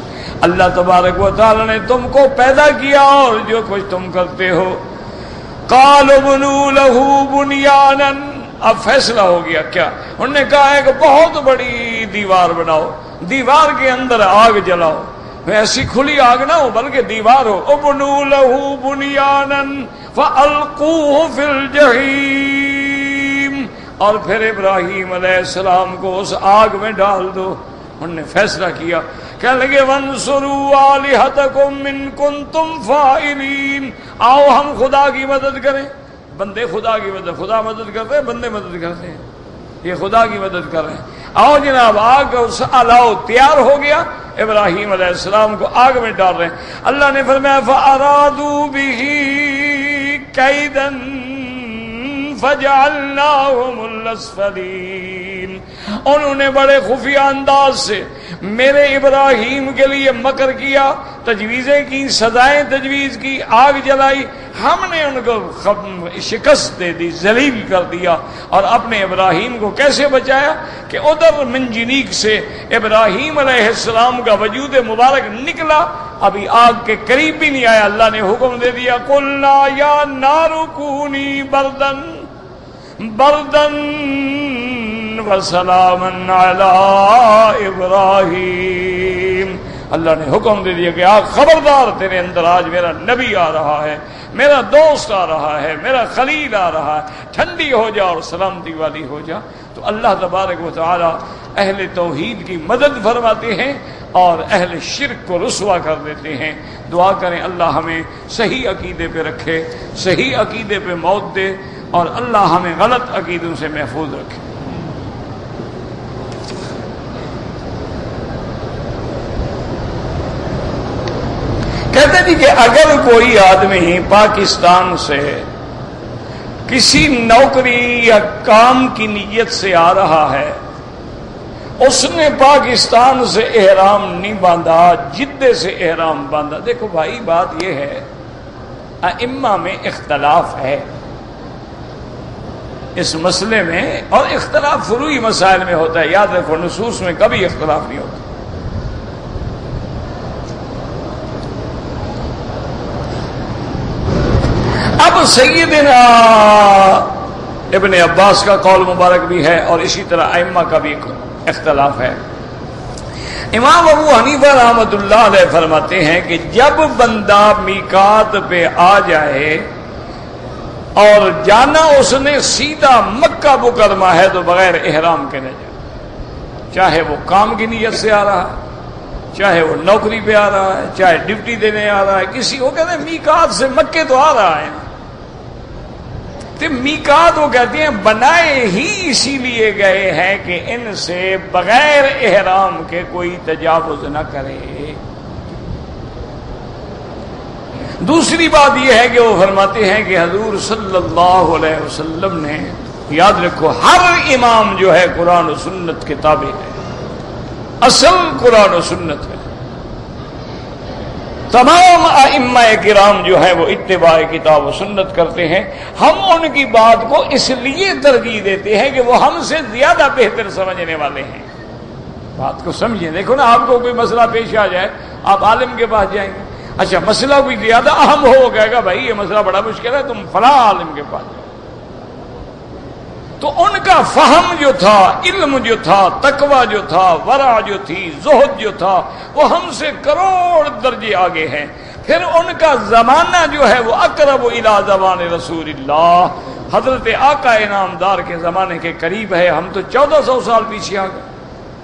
اللہ تبارک و تعالی نے تم کو پیدا کیا اور جو کچھ تم کرتے ہو۔ قالوا بنوا له بنيانا، اب فیصلہ ہو گیا کیا؟ انہوں نے کہا ہے کہ بہت بڑی دیوار بناؤ، دیوار کے اندر آگ جلاؤ، ایسی کھلی آگ نہ ہو بلکہ دیوار ہو. ابنوا له بنيانا فالقوه في الجحیم، اور پھر ابراہیم علیہ السلام کو اس آگ میں ڈال دو. انہوں نے فیصلہ کیا، کہنے لگے وانصروا آلہتکم ان کنتم فاعلین، آؤ ہم خدا کی مدد کریں. بندے خدا کی مدد، خدا مدد کرتے ہیں، بندے مدد کرتے ہیں، یہ خدا کی مدد کر رہے ہیں. آؤ جناب، آگ الاؤ تیار ہو گیا، ابراہیم علیہ السلام کو آگ میں ڈال رہے ہیں. اللہ نے فرمایا فَأَرَادُوا بِهِ كَيْدًا فَجَعَلْنَاهُمُ الْأَسْفَلِينَ، انہوں نے بڑے خفیہ انداز سے میرے ابراہیم کے لیے مکر کیا، تجویزیں کی، سزائیں تجویز کی، آگ جلائی، ہم نے ان کو شکست دے دی، ذلیل کر دیا. اور اپنے ابراہیم کو کیسے بچایا کہ ادھر منجنیق سے ابراہیم علیہ السلام کا وجود مبارک نکلا، ابھی آگ کے قریب بھی نہیں آیا، اللہ نے حکم دے دیا قُلْنَا يَا نَارُ كُونِي بَرْدًا بَرْدًا وَسَلَامًا عَلَىٰ إِبْرَاهِيمَ. اللہ نے حکم دے دیا کہ آگ خبردار، تیرے اندر آج میرا نبی آ رہا ہے، میرا دوست آ رہا ہے، میرا خلیل آ رہا ہے، ٹھنڈی ہو جا اور سلامتی والی ہو جا. تو اللہ تبارک و تعالی اہل توحید کی مدد فرماتے ہیں اور اہل شرک کو رسوا کر دیتے ہیں. دعا کریں اللہ ہمیں صحیح عقیدے پہ رکھے، صحیح عقیدے پہ موت دے، اور اللہ ہمیں غلط عقیدوں سے محفوظ رکھے. کہتے ہیں کہ اگر کوئی آدمی پاکستان سے کسی نوکری یا کام کی نیت سے آ رہا ہے، اس نے پاکستان سے احرام نہیں باندھا، جدے سے احرام باندھا. دیکھو بھائی، بات یہ ہے ائمہ میں اختلاف ہے اس مسئلے میں، اور اختلاف فروعی مسائل میں ہوتا ہے. یاد رکھو نصوص میں کبھی اختلاف نہیں ہوتا. اب سیدنا ابن عباس کا قول مبارک بھی ہے اور اسی طرح ائمہ کا بھی اختلاف ہے. امام ابو حنیفہ رحمۃ اللہ علیہ فرماتے ہیں کہ جب بندہ میقات پہ آ جائے اور جانا اس نے سیدھا مکہ مکرمہ ہے تو بغیر احرام کے نہ جائے، چاہے وہ کام کی نیت سے آ رہا ہے، چاہے وہ نوکری پہ آ رہا ہے، چاہے ڈیوٹی دینے آ رہا ہے. کسی وہ کہتے ہیں میقات سے مکے تو آ رہا ہے، تو میقات وہ کہتے ہیں بنائے ہی اسی لیے گئے ہیں کہ ان سے بغیر احرام کے کوئی تجاوز نہ کرے. دوسری بات یہ ہے کہ وہ فرماتے ہیں کہ حضور صلی اللہ علیہ وسلم نے، یاد رکھو ہر امام جو ہے قرآن و سنت کے تابع ہے، اصل قرآن و سنت ہے. تمام ائمہ کرام جو ہیں وہ اتباع کتاب و سنت کرتے ہیں. ہم ان کی بات کو اس لیے ترجیح دیتے ہیں کہ وہ ہم سے زیادہ بہتر سمجھنے والے ہیں. بات کو سمجھیں. دیکھو نا، آپ کو کوئی مسئلہ پیش آ جائے، آپ عالم کے پاس جائیں گے، اچھا مسئلہ کوئی زیادہ اہم ہو، کہے گا بھائی یہ مسئلہ بڑا مشکل ہے، تم فلاں عالم کے پاس جاؤ. تو ان کا فہم جو تھا، علم جو تھا، تقوی جو تھا، ورع جو تھی، زہد جو تھا، وہ ہم سے کروڑ درجے آگے ہیں. پھر ان کا زمانہ جو ہے وہ اقرب الی زمان رسول اللہ، حضرت آقا انعامدار کے زمانے کے قریب ہے. ہم تو چودہ سو سال پیچھے آ گئے.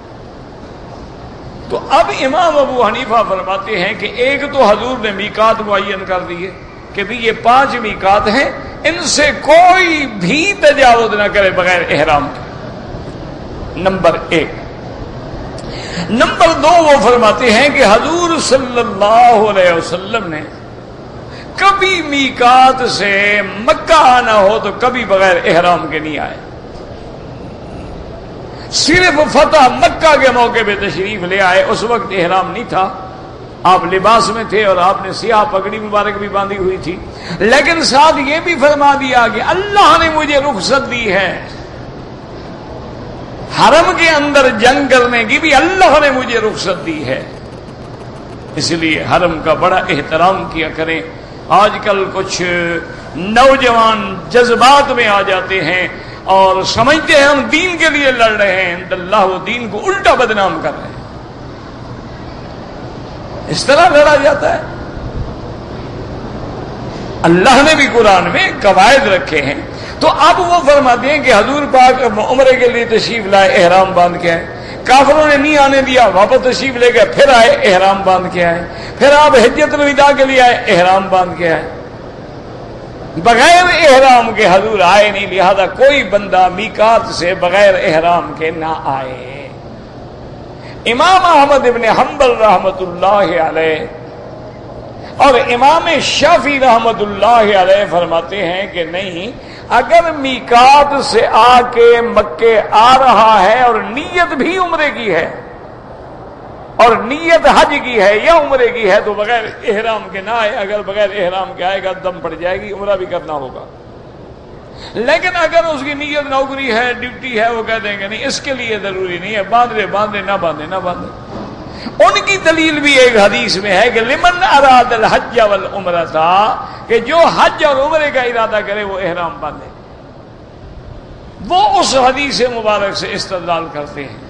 تو اب امام ابو حنیفہ فرماتے ہیں کہ ایک تو حضور نے میقات معین کر دیے کہ بھی یہ پانچ میقات ہیں، ان سے کوئی بھی تجاوز نہ کرے بغیر احرام کے. نمبر ایک. نمبر دو، وہ فرماتے ہیں کہ حضور صلی اللہ علیہ وسلم نے کبھی میقات سے مکہ آنا ہو تو کبھی بغیر احرام کے نہیں آئے. صرف فتح مکہ کے موقع پہ تشریف لے آئے، اس وقت احرام نہیں تھا، آپ لباس میں تھے اور آپ نے سیاہ پگڑی مبارک بھی باندھی ہوئی تھی. لیکن ساتھ یہ بھی فرما دیا کہ اللہ نے مجھے رخصت دی ہے حرم کے اندر جنگ کرنے کی، بھی اللہ نے مجھے رخصت دی ہے، اس لیے حرم کا بڑا احترام کیا کریں. آج کل کچھ نوجوان جذبات میں آ جاتے ہیں اور سمجھتے ہیں ہم دین کے لیے لڑ رہے ہیں، اللہ وہ دین کو الٹا بدنام کر رہے ہیں. اس طرح لڑا جاتا ہے. اللہ نے بھی قرآن میں قواعد رکھے ہیں. تو اب وہ فرماتے ہیں کہ حضور پاک عمرے کے لیے تشریف لائے، احرام باندھ کے آئے. کافروں نے نہیں آنے دیا، واپس تشریف لے گئے، پھر آئے احرام باندھ کے آئے. پھر آپ حجت الوداع کے لیے آئے، احرام باندھ کے آئے. بغیر احرام کے حضور آئے نہیں، لہذا کوئی بندہ میقات سے بغیر احرام کے نہ آئے. امام احمد ابن حنبل رحمت اللہ علیہ اور امام شافعی رحمت اللہ علیہ فرماتے ہیں کہ نہیں، اگر میقات سے آ کے مکے آ رہا ہے اور نیت بھی عمرے کی ہے اور نیت حج کی ہے یا عمرے کی ہے تو بغیر احرام کے نہ آئے. اگر بغیر احرام کے آئے گا دم پڑ جائے گی، عمرہ بھی کرنا ہوگا. لیکن اگر اس کی نیت نوکری ہے، ڈیوٹی ہے، وہ کہہ دیں گے نہیں اس کے لیے ضروری نہیں ہے، باندھے باندھے نہ باندھے نہ باندھے. ان کی دلیل بھی ایک حدیث میں ہے کہ لمن اراد الحج والعمرہ تھا، کہ جو حج اور عمرے کا ارادہ کرے وہ احرام باندھے. وہ اس حدیث مبارک سے استدلال کرتے ہیں.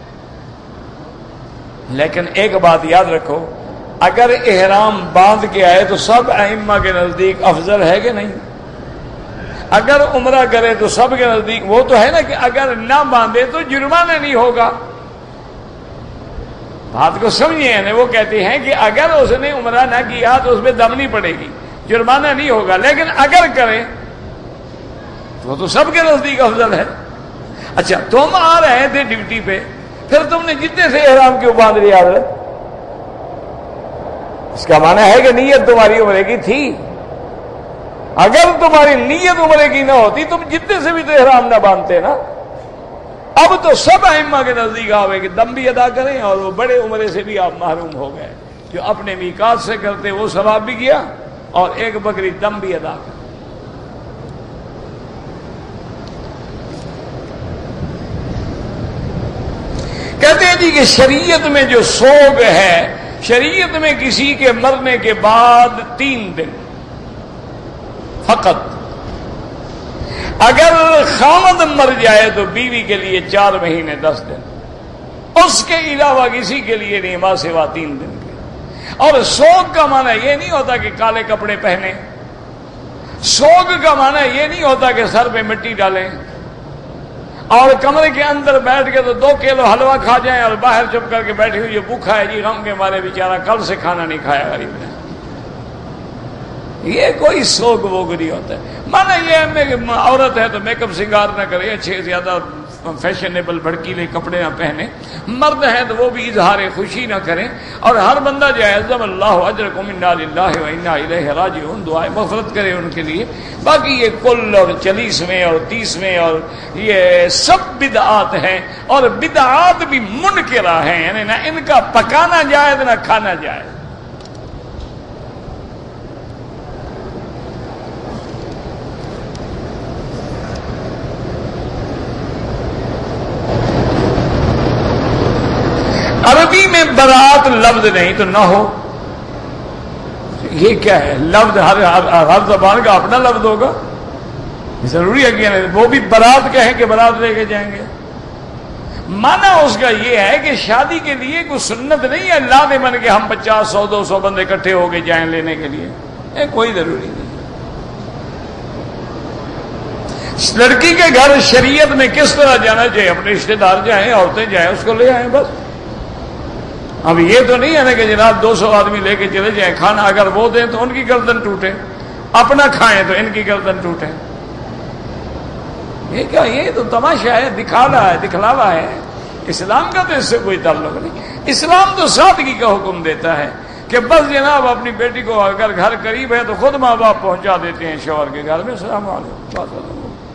لیکن ایک بات یاد رکھو، اگر احرام باندھ کے آئے تو سب ائمہ کے نزدیک افضل ہے کہ نہیں؟ اگر عمرہ کرے تو سب کے نزدیک وہ تو ہے نا کہ اگر نہ باندھے تو جرمانہ نہیں ہوگا. بات کو سمجھیے. یعنی وہ کہتے ہیں کہ اگر اس نے عمرہ نہ کیا تو اس پہ دم نہیں پڑے گی، جرمانہ نہیں ہوگا، لیکن اگر کرے تو تو سب کے نزدیک افضل ہے. اچھا تم آ رہے تھے ڈیوٹی پہ، پھر تم نے جتنے سے احرام کیوں باندھ لیا حضرت؟ اس کا معنی ہے کہ نیت تمہاری عمرے کی تھی. اگر تمہاری نیت عمرے کی نہ ہوتی تم جتنے سے بھی تو احرام نہ باندھتے نا. اب تو سب ائمہ کے نزدیک آوے کہ دم بھی ادا کریں اور وہ بڑے عمرے سے بھی آپ محروم ہو گئے. جو اپنے میقات سے کرتے وہ ثواب بھی کیا اور ایک بکری دم بھی ادا کر. کہتے ہیں جی کہ شریعت میں جو سوگ ہے، شریعت میں کسی کے مرنے کے بعد تین دن فقط. اگر خاوند مر جائے تو بیوی کے لیے چار مہینے دس دن، اس کے علاوہ کسی کے لیے نہیں ماں سوا تین دن کے. اور سوگ کا معنی یہ نہیں ہوتا کہ کالے کپڑے پہنے. سوگ کا معنی یہ نہیں ہوتا کہ سر پہ مٹی ڈالیں اور کمرے کے اندر بیٹھ کے تو دو کلو حلوہ کھا جائیں اور باہر چپ کر کے بیٹھے ہوئے یہ بھوکا ہے جی غم کے مارے بیچارہ کل سے کھانا نہیں کھایا غریب نے. یہ کوئی سوگ ووگ نہیں ہوتا ہے. مانا یہ ہے عورت ہے تو میک اپ سنگار نہ کرے، اچھے زیادہ فیشنیبل بھڑکیلے کپڑے نہ پہنے. مرد ہے تو وہ بھی اظہار خوشی نہ کریں. اور ہر بندہ جو ہے عزم اللہ اجرکم انا للہ و انا الیہ راجعون دعائے مغفرت کرے ان کے لیے. باقی یہ کل اور چالیسویں اور تیسویں اور یہ سب بدعات ہیں اور بدعات بھی منکرہ ہیں، یعنی نہ ان کا پکانا جائز نہ کھانا جائز. عربی میں برات لفظ نہیں تو نہ ہو. یہ کیا ہے؟ لفظ ہر ہر زبان کا اپنا لفظ ہوگا. ضروری ہے کہ وہ بھی برات کہیں کہ برات لے کے جائیں گے. مانا اس کا یہ ہے کہ شادی کے لیے کوئی سنت نہیں ہے لازمن کہ ہم پچاس سو دو سو بندے اکٹھے ہو کے جائیں لینے کے لیے. یہ کوئی ضروری نہیں. لڑکی کے گھر شریعت میں کس طرح جانا چاہیے؟ اپنے رشتے دار جائیں، عورتیں جائیں، اس کو لے آئیں بس. اب یہ تو نہیں ہے نا کہ جناب دو سو آدمی لے کے چلے جائیں، کھانا اگر وہ دیں تو ان کی گردن ٹوٹے، اپنا کھائیں تو ان کی گردن ٹوٹے. یہ کیا؟ یہ تو تماشا ہے، دکھاوا ہے، دکھلاوا ہے. اسلام کا تو اس سے کوئی تعلق نہیں. اسلام تو سادگی کا حکم دیتا ہے کہ بس جناب اپنی بیٹی کو اگر گھر قریب ہے تو خود ماں باپ پہنچا دیتے ہیں شوہر کے گھر میں. السلام علیکم.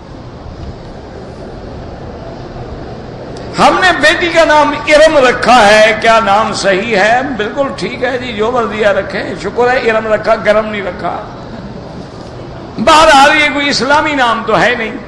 ہم نے بیٹی کا نام ارم رکھا ہے، کیا نام صحیح ہے؟ بالکل ٹھیک ہے جی، جو مرضی رکھیں، شکر ہے. ارم رکھا، گرم نہیں رکھا. بہرحال یہ کوئی اسلامی نام تو ہے نہیں.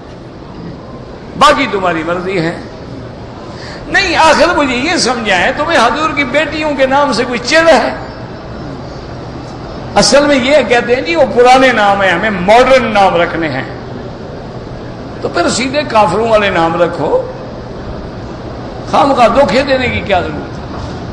باقی تمہاری مرضی ہے. نہیں آخر مجھے یہ سمجھائیں، تمہیں حضور کی بیٹیوں کے نام سے کوئی چڑ ہے؟ اصل میں یہ کہتے ہیں جی وہ پرانے نام ہیں، ہمیں ماڈرن نام رکھنے ہیں، تو پھر سیدھے کافروں والے نام رکھو، خام کا دھوکے دینے کی کیا ضرورت ہے؟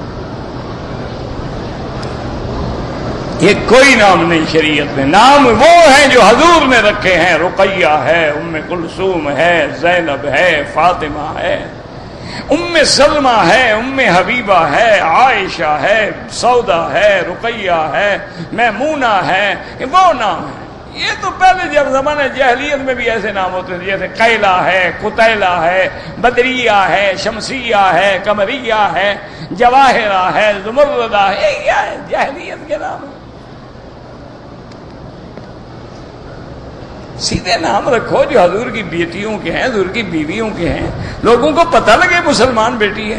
یہ کوئی نام نہیں شریعت میں، نام وہ ہیں جو حضور نے رکھے ہیں، رقیہ ہے، ام کلثوم ہے، زینب ہے، فاطمہ ہے، ام سلمہ ہے، ام حبیبہ ہے، عائشہ ہے، سودا ہے، رقیہ ہے، میمونہ ہے، وہ نام ہے۔ یہ تو پہلے جب زمانے جاہلیت میں بھی ایسے نام ہوتے تھے، جیسے قیلہ ہے، قتیلہ ہے، بدریہ ہے، شمسیہ ہے، قمریہ ہے، جواہرہ ہے، زمردہ ہے، یہ کیا ہے؟ جاہلیت کے نام ہے۔ سیدھے نام رکھو جو حضور کی بیٹیوں کے ہیں، حضور کی بیویوں کے ہیں، لوگوں کو پتہ لگے مسلمان بیٹی ہے۔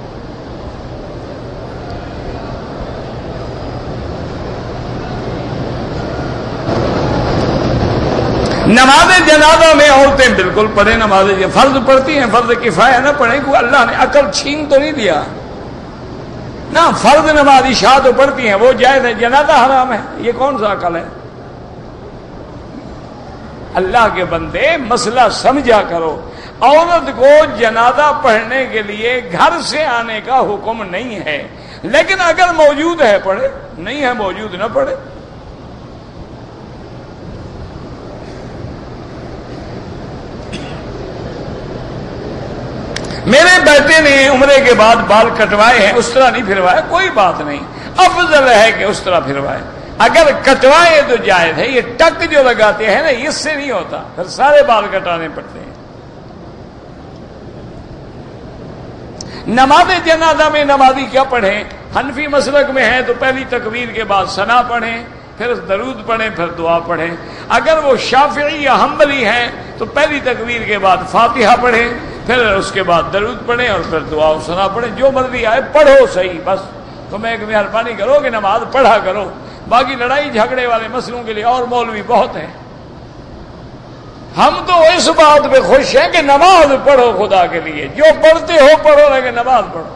نماز جنازہ میں عورتیں بالکل پڑھیں، نماز فرض پڑھتی ہیں، فرض کفایہ نہ پڑھیں، کوئی اللہ نے عقل چھین تو نہیں دیا نہ، فرض نماز عشاء تو پڑھتی ہیں، وہ جائز ہے، جنازہ حرام ہے، یہ کون سا عقل ہے؟ اللہ کے بندے مسئلہ سمجھا کرو، عورت کو جنازہ پڑھنے کے لیے گھر سے آنے کا حکم نہیں ہے، لیکن اگر موجود ہے پڑھے، نہیں ہے موجود نہ پڑھے۔ میرے بیٹے نے عمرے کے بعد بال کٹوائے ہیں، اس طرح نہیں پھروائے، کوئی بات نہیں، افضل ہے کہ اس طرح پھروائے، اگر کٹوائے تو جائز ہے۔ یہ ٹک جو لگاتے ہیں نا، اس سے نہیں ہوتا، پھر سارے بال کٹانے پڑتے ہیں۔ نماز جنازہ میں نمازی کیا پڑھیں؟ حنفی مسلک میں ہے تو پہلی تکبیر کے بعد ثنا پڑھیں، پھر درود پڑھیں، پھر دعا پڑھیں۔ اگر وہ شافعی یا حنبلی ہیں تو پہلی تکبیر کے بعد فاتحہ پڑھیں، پھر اس کے بعد درود پڑھیں اور پھر دعا و ثنا پڑھیں، جو مرضی آئے پڑھو صحیح، بس تمہیں ایک مہربانی کرو کہ نماز پڑھا کرو، باقی لڑائی جھگڑے والے مسئلوں کے لیے اور مولوی بہت ہیں۔ ہم تو اس بات پہ خوش ہیں کہ نماز پڑھو، خدا کے لیے جو پڑھتے ہو پڑھو، لیکن نماز پڑھو۔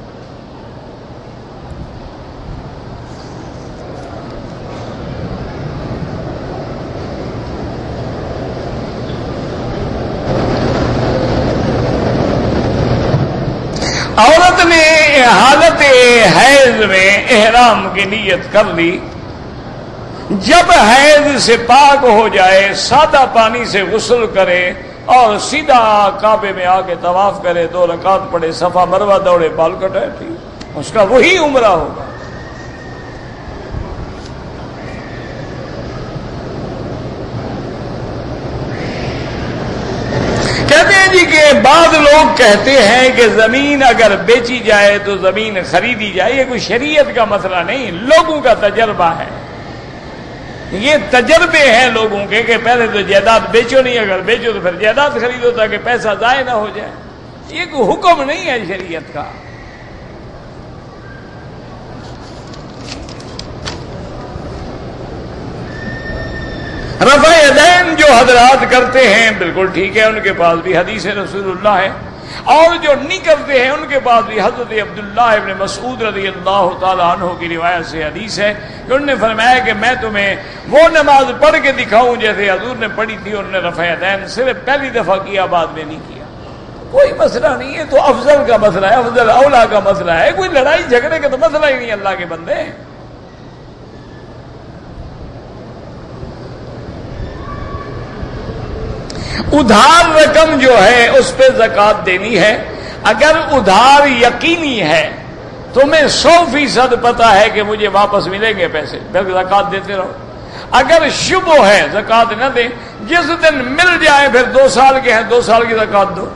عورت نے حالت حیض میں احرام کی نیت کر لی، جب حیض سے پاک ہو جائے سادہ پانی سے غسل کرے اور سیدھا کعبے میں آ کے طواف کرے، دو رکعت پڑھے، صفا مروہ دوڑے، بال کٹائے، ٹھیک، اس کا وہی عمرہ ہوگا۔ کہتے ہیں جی کہ بعض لوگ کہتے ہیں کہ زمین اگر بیچی جائے تو زمین خریدی جائے، یہ کوئی شریعت کا مسئلہ نہیں، لوگوں کا تجربہ ہے، یہ تجربے ہیں لوگوں کے کہ پہلے تو جائیداد بیچو نہیں، اگر بیچو تو پھر جائیداد خریدو تاکہ پیسہ ضائع نہ ہو جائے، یہ کوئی حکم نہیں ہے شریعت کا۔ رفع یدین جو حضرات کرتے ہیں بالکل ٹھیک ہے، ان کے پاس بھی حدیث رسول اللہ ہے، اور جو نہیں کرتے ہیں ان کے پاس بھی حضرت عبداللہ ابن مسعود رضی اللہ تعالی عنہ کی روایت سے حدیث ہے کہ انہوں نے فرمایا کہ میں تمہیں وہ نماز پڑھ کے دکھاؤں جیسے حضور نے پڑھی تھی، انہوں نے رفع یدین صرف پہلی دفعہ کیا، بعد میں نہیں کیا۔ کوئی مسئلہ نہیں ہے، تو افضل کا مسئلہ ہے، افضل اولا کا مسئلہ ہے، کوئی لڑائی جھگڑے کا تو مسئلہ ہی نہیں، اللہ کے بندے۔ ادھار رقم جو ہے اس پہ زکوٰۃ دینی ہے، اگر ادھار یقینی ہے، تمہیں سو فیصد پتا ہے کہ مجھے واپس ملیں گے پیسے، پھر زکوٰۃ دیتے رہو۔ اگر شبہ ہے زکوٰۃ نہ دیں، جس دن مل جائے پھر دو سال کے ہیں، دو سال کی زکوٰۃ دو۔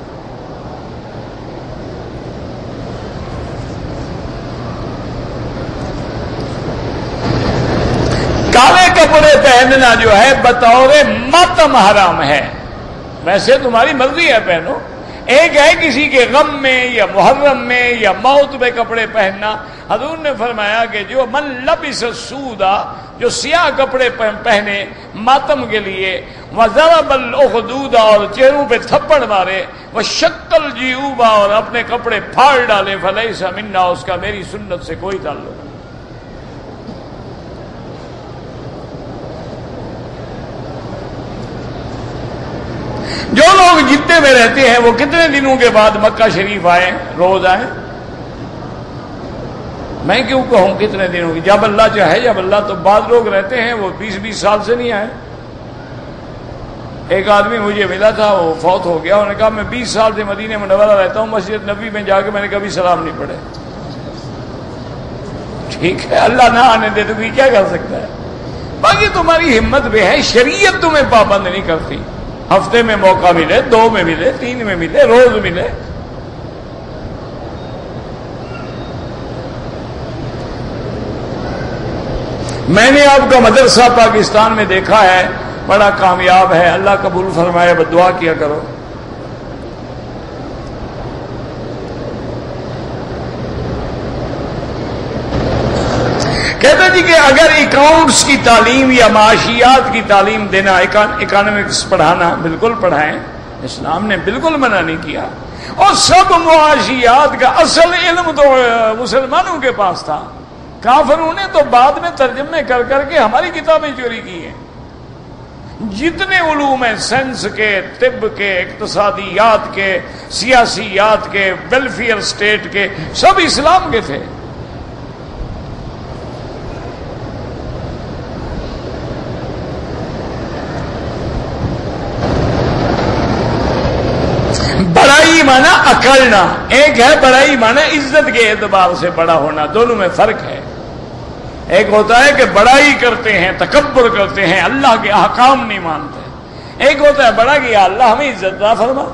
کالے کپڑے پہننا جو ہے بطور ماتم حرام ہے، ویسے تمہاری مرضی ہے پہنو، ایک ہے کسی کے غم میں یا محرم میں یا موت میں کپڑے پہننا۔ حضور نے فرمایا کہ جو من لبس سودا، جو سیاہ کپڑے پہنے ماتم کے لیے، وضرب الاخدود، اور چہروں پہ تھپڑ مارے، وشق الجیوب، اور اپنے کپڑے پھاڑ ڈالے، فلیس منا، اس کا میری سنت سے کوئی تعلق نہیں۔ جو لوگ جتنے میں رہتے ہیں وہ کتنے دنوں کے بعد مکہ شریف آئے، روز آئے؟ میں کیوں کہوں کتنے دنوں کی؟ جب اللہ چاہے، جب اللہ تو بعض لوگ رہتے ہیں وہ بیس بیس سال سے نہیں آئے. ایک آدمی مجھے ملا تھا، وہ فوت ہو گیا، انہوں نے کہا میں بیس سال سے مدینہ منورہ رہتا ہوں، مسجد نبوی میں جا کے میں نے کبھی سلام نہیں پڑھے. ٹھیک ہے، اللہ نہ آنے دے تو بھی کیا کر سکتا ہے؟ باقی تمہاری ہمت بھی ہے، شریعت تمہیں پابند نہیں کرتی. ہفتے میں موقع ملے، دو میں ملے، تین میں ملے، روز ملے. میں نے آپ کا مدرسہ پاکستان میں دیکھا ہے، بڑا کامیاب ہے، اللہ قبول فرمائے، بس دعا کیا کرو. کہتے جی کہ اگر اکاؤنٹس کی تعلیم یا معاشیات کی تعلیم دینا، اکانومکس پڑھانا، بالکل پڑھائیں، اسلام نے بالکل منع نہیں کیا. اور سب معاشیات کا اصل علم تو مسلمانوں کے پاس تھا، کافروں نے تو بعد میں ترجمے کر کر کے ہماری کتابیں چوری کی ہیں. جتنے علوم ہیں، سائنس کے، طب کے، اقتصادیات کے، سیاسیات کے، ویلفیئر اسٹیٹ کے، سب اسلام کے تھے. بڑائی مانا اکڑنا، ایک ہے بڑائی مانا عزت کے اعتبار سے بڑا ہونا، دونوں میں فرق ہے. ایک ہوتا ہے کہ بڑائی کرتے ہیں، تکبر کرتے ہیں، اللہ کے احکام نہیں مانتے. ایک ہوتا ہے بڑا کہ یا اللہ ہمیں عزت نہ فرما.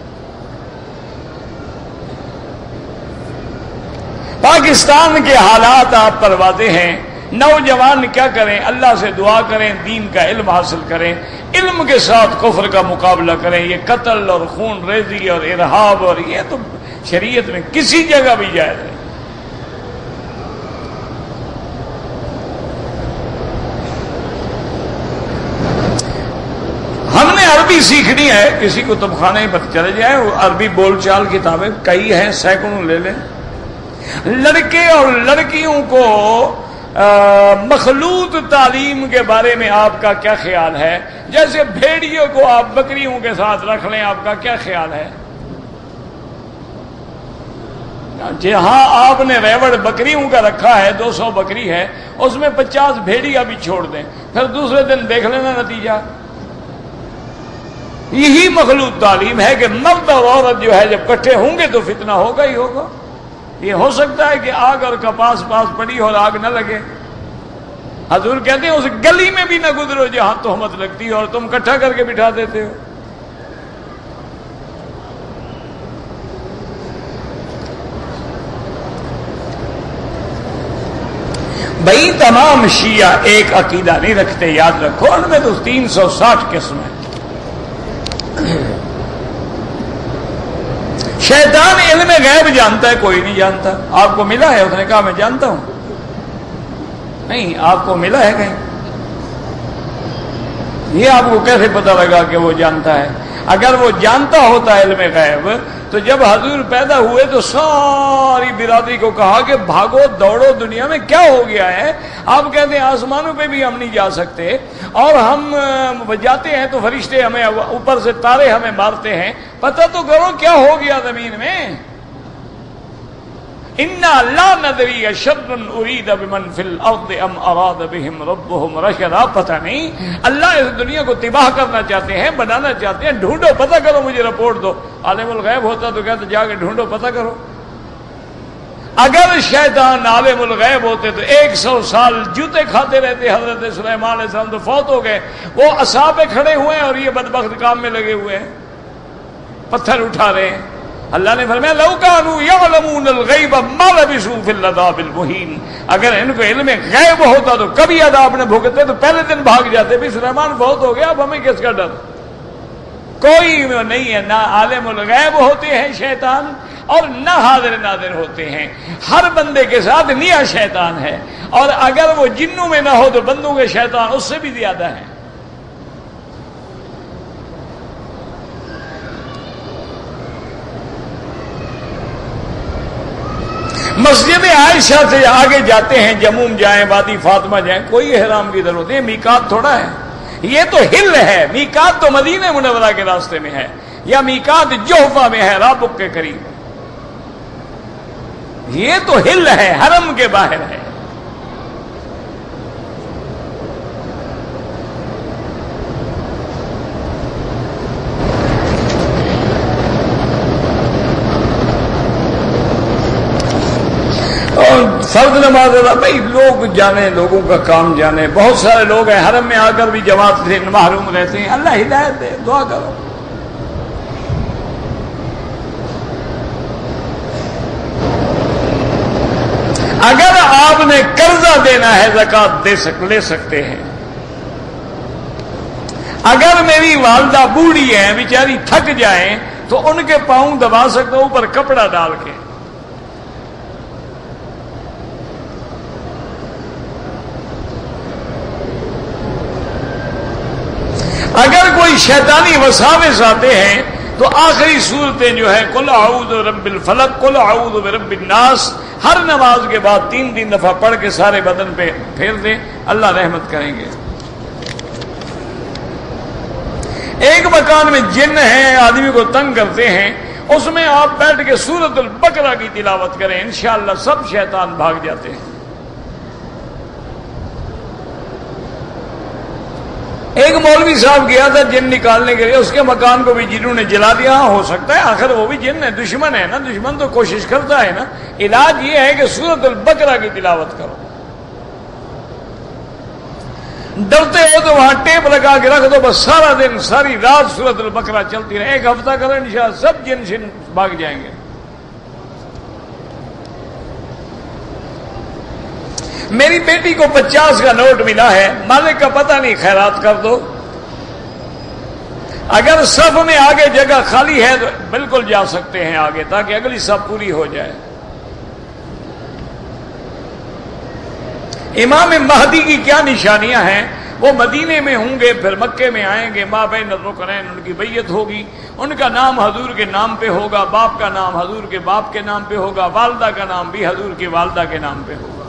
پاکستان کے حالات آپ پر واضح ہیں. نوجوان کیا کریں؟ اللہ سے دعا کریں، دین کا علم حاصل کریں، علم کے ساتھ کفر کا مقابلہ کریں. یہ قتل اور خون ریزی اور ارہاب اور یہ تو شریعت میں کسی جگہ بھی جائز ہے. ہم نے عربی سیکھنی ہے، کسی کو تم خانے پر چلے جائیں، عربی بول چال کتابیں کئی ہیں، سینکڑوں لے لیں. لڑکے اور لڑکیوں کو مخلوط تعلیم کے بارے میں آپ کا کیا خیال ہے؟ جیسے بھیڑیوں کو آپ بکریوں کے ساتھ رکھ لیں، آپ کا کیا خیال ہے؟ جہاں آپ نے ریوڑ بکریوں کا رکھا ہے، دو سو بکری ہے، اس میں پچاس بھیڑیا بھی چھوڑ دیں، پھر دوسرے دن دیکھ لینا نتیجہ. یہی مخلوط تعلیم ہے کہ مرد اور عورت جو ہے جب کٹھے ہوں گے تو فتنہ ہوگا ہی ہوگا. یہ ہو سکتا ہے کہ آگ اور کپاس پاس پڑی اور آگ نہ لگے. حضور کہتے ہیں اس گلی میں بھی نہ گزرو جہاں تہمت لگتی ہے اور تم کٹھا کر کے بٹھا دیتے ہو. بھائی تمام شیعہ ایک عقیدہ نہیں رکھتے، یاد رکھو، ان میں تو تین سو ساٹھ قسم ہیں. شیطان علم غیب جانتا ہے، کوئی نہیں جانتا. آپ کو ملا ہے؟ اس نے کہا میں جانتا ہوں. نہیں، آپ کو ملا ہے کہیں؟ یہ آپ کو کیسے پتا لگا کہ وہ جانتا ہے؟ اگر وہ جانتا ہوتا علم غیب تو جب حضور پیدا ہوئے تو ساری برادری کو کہا کہ بھاگو دوڑو، دنیا میں کیا ہو گیا ہے؟ آپ کہتے ہیں آسمانوں پہ بھی ہم نہیں جا سکتے، اور ہم جاتے ہیں تو فرشتے ہمیں اوپر سے تارے ہمیں مارتے ہیں. پتہ تو کرو کیا ہو گیا زمین میں. انا لا ندری اشر ارید بمن فی الارض ام اراد بهم ربهم رشدا. پتہ نہیں اللہ اس دنیا کو تباہ کرنا چاہتے ہیں، بنانا چاہتے ہیں. ڈھونڈو، پتہ کرو، مجھے رپورٹ دو. عالم الغیب ہوتا تو کہتے جا کے ڈھونڈو، پتہ کرو. اگر شیطان عالم الغیب ہوتے تو ایک سو سال جوتے کھاتے رہتے. حضرت سلیمان علیہ السلام تو فوت ہو گئے، وہ عصا پہ کھڑے ہوئے ہیں اور یہ بدبخت کام میں لگے ہوئے ہیں، پتھر اٹھا رہے ہیں. اللہ نے فرمایا لو کانوا یعلمون الغیب ما لبثوا فی العذاب المہین. اگر ان کو علم غیب ہوتا تو کبھی عذاب نہ بھوگتے، تو پہلے دن بھاگ جاتے. بھی سلیمان فوت ہو گیا، اب ہمیں کس کا ڈر؟ کوئی نہیں ہے. نہ عالم الغیب ہوتے ہیں شیطان اور نہ حاضر ناظر ہوتے ہیں. ہر بندے کے ساتھ نیا شیطان ہے، اور اگر وہ جنوں میں نہ ہو تو بندوں کے شیطان اس سے بھی زیادہ ہیں. مسجد عائشہ سے آگے جاتے ہیں، جموم جائیں، وادی فاطمہ جائیں، کوئی احرام کی ضرورت نہیں. میقات تھوڑا ہے یہ تو ہل ہے، میقات تو مدینہ منورہ کے راستے میں ہے، یا میقات جوفہ میں ہے رابق کے قریب، یہ تو ہل ہے، حرم کے باہر ہے۔ فرض نماز ادا بھائی لوگ جانے، لوگوں کا کام جانے، بہت سارے لوگ ہیں حرم میں آ کر بھی جماعت سے محروم رہتے ہیں، اللہ ہدایت دے، دعا کرو۔ اگر آپ نے قرضہ دینا ہے زکوٰۃ دے سک لے سکتے ہیں۔ اگر میری والدہ بوڑھی ہے، بیچاری تھک جائیں تو ان کے پاؤں دبا سکتے ہو اوپر کپڑا ڈال کے۔ اگر کوئی شیطانی وساوس آتے ہیں تو آخری صورتیں جو ہے قل اعوذ برب الفلق، قل اعوذ برب الناس، ہر نماز کے بعد تین تین دفعہ پڑھ کے سارے بدن پہ پھیر دیں، اللہ رحمت کریں گے۔ ایک مکان میں جن ہیں، آدمی کو تنگ کرتے ہیں، اس میں آپ بیٹھ کے سورۃ البقرہ کی تلاوت کریں، انشاءاللہ سب شیطان بھاگ جاتے ہیں۔ ایک مولوی صاحب گیا تھا جن نکالنے کے لیے، اس کے مکان کو بھی جنہوں نے جلا دیا، ہو سکتا ہے آخر وہ بھی جن ہے، دشمن ہے نا، دشمن تو کوشش کرتا ہے نا۔ علاج یہ ہے کہ سورۃ البقرہ کی تلاوت کرو، ڈرتے ہو تو وہاں ٹیپ لگا کے رکھ دو، بس سارا دن ساری رات سورۃ البقرہ چلتی رہے، ایک ہفتہ کرو، انشاءاللہ سب جن شن بھاگ جائیں گے۔ میری بیٹی کو پچاس کا نوٹ ملا ہے، مالک کا پتہ نہیں، خیرات کر دو۔ اگر صف میں آگے جگہ خالی ہے تو بالکل جا سکتے ہیں آگے، تاکہ اگلی صف پوری ہو جائے۔ امام مہدی کی کیا نشانیاں ہیں؟ وہ مدینے میں ہوں گے، پھر مکے میں آئیں گے، ماں بین الرکنین ان کی بیعت ہوگی، ان کا نام حضور کے نام پہ ہوگا، باپ کا نام حضور کے باپ کے نام پہ ہوگا، والدہ کا نام بھی حضور کی والدہ کے نام پہ ہوگا۔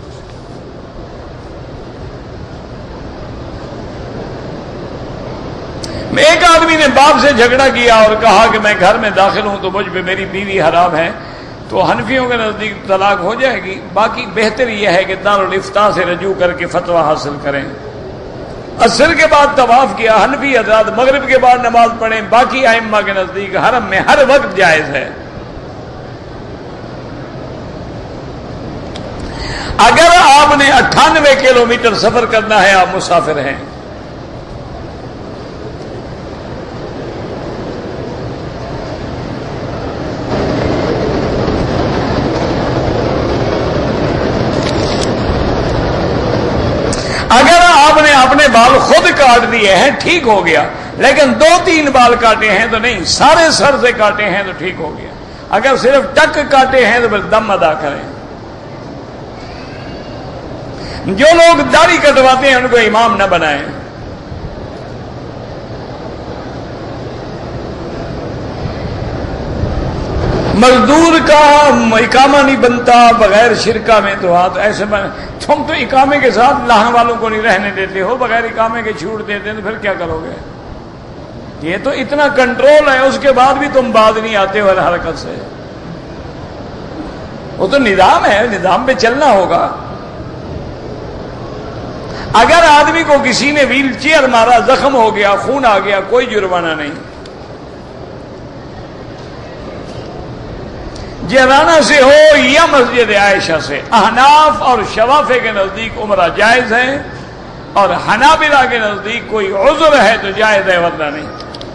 ایک آدمی نے باپ سے جھگڑا کیا اور کہا کہ میں گھر میں داخل ہوں تو مجھ پہ میری بیوی حرام ہے، تو حنفیوں کے نزدیک طلاق ہو جائے گی۔ باقی بہتر یہ ہے کہ دارالفتاء سے رجوع کر کے فتویٰ حاصل کریں۔ عصر کے بعد طواف کیا، حنفی حضرات مغرب کے بعد نماز پڑھیں، باقی ائمہ کے نزدیک حرم میں ہر وقت جائز ہے۔ اگر آپ نے اٹھانوے کلو میٹر سفر کرنا ہے، آپ مسافر ہیں، اپنے بال خود کاٹ دیے ہیں ٹھیک ہو گیا، لیکن دو تین بال کاٹے ہیں تو نہیں، سارے سر سے کاٹے ہیں تو ٹھیک ہو گیا۔ اگر صرف ٹک کاٹے ہیں تو پھر دم ادا کریں۔ جو لوگ داڑھی کٹواتے ہیں ان کو امام نہ بنائیں۔ مزدور کا اقامہ نہیں بنتا بغیر شرکا میں، تو ہاتھ ایسے بن... تم تو اقامے کے ساتھ لاہن والوں کو نہیں رہنے دیتے ہو، بغیر اقامے کے چھوٹ دیتے ہیں، تو پھر کیا کرو گے؟ یہ تو اتنا کنٹرول ہے، اس کے بعد بھی تم باز نہیں آتے ہو ہر حرکت سے۔ وہ تو نظام ہے، نظام پہ چلنا ہوگا۔ اگر آدمی کو کسی نے ویل چیئر مارا، زخم ہو گیا، خون آ گیا، کوئی جرمانہ نہیں۔ جیرانہ سے ہو یا مسجد عائشہ سے، احناف اور شوافے کے نزدیک عمرہ جائز ہے، اور حنابلہ کے نزدیک کوئی عذر ہے تو جائز ہے، ورنہ نہیں۔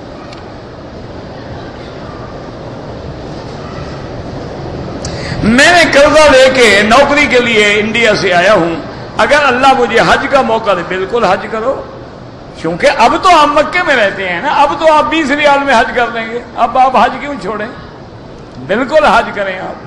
میں نے قرضہ لے کے نوکری کے لیے انڈیا سے آیا ہوں، اگر اللہ مجھے حج کا موقع دے بالکل حج کرو، کیونکہ اب تو آپ مکے میں رہتے ہیں نا، اب تو آپ بیس ریال میں حج کر دیں گے، اب آپ حج کیوں چھوڑیں؟ بالکل حج کریں آپ۔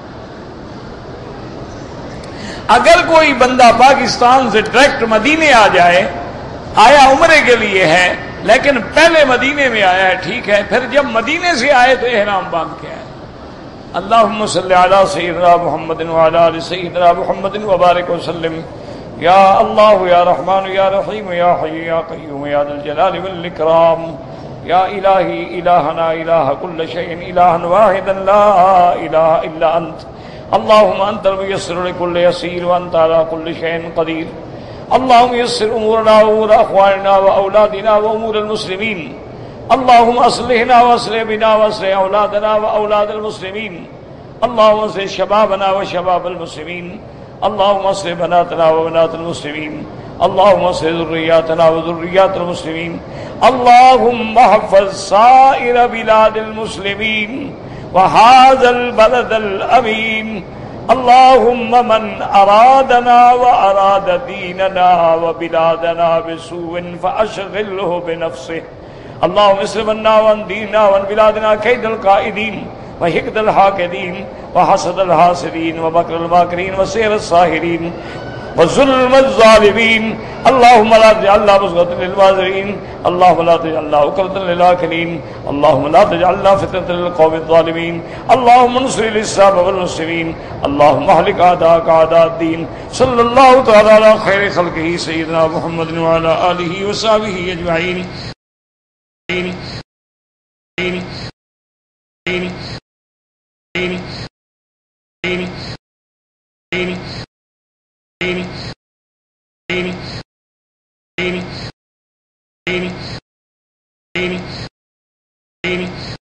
اگر کوئی بندہ پاکستان سے ڈائریکٹ مدینے آ جائے، آیا عمرے کے لیے ہے لیکن پہلے مدینے میں آیا ہے، ٹھیک ہے، پھر جب مدینے سے آئے تو احرام باندھ کے آئے۔ اللہم صلی علی سیدنا محمد وعلی آل سیدنا محمد وبارک وسلم یا اللہ یا رحمان یا رحیم یا حی یا قیوم یا ذا الجلال والاکرام یا الہی الہنا الہ کل شیء الہا واحدا لا الہ الا انت اللہم انت الميسر لكل يسير وانت على كل شيء قدير اللهم يسر امورنا وامور اخواننا واولادنا وامور المسلمين اللهم اصلحنا واصلح بنا واصلح اولادنا واولاد المسلمين اللهم اصلح شبابنا وشباب المسلمين اللهم اصلح بناتنا وبنات المسلمين اللهم اصلح ذرياتنا وذريات المسلمين اللهم احفظ سائر بلاد المسلمين وهذا البلد الأمين اللهم من أرادنا وأراد ديننا وبلادنا بسوء فأشغله بنفسه اللهم اصرف عنا وعن ديننا وعن بلادنا كيد القائدين وحقد الحاقدين وحسد الحاسدين ومكر الماكرين وسير الساهرين وظلم الظالمين اللهم لا تجعلنا مصغة للمازرين اللهم لا تجعلنا أكرة للآكلين اللهم لا تجعلنا فتنة للقوم الظالمين اللهم انصر الإسلام والمسلمين اللهم اهلك أعداءك أعداء الدين صلى الله تعالى على خير خلقه سيدنا محمد وعلى آله وصحبه أجمعين in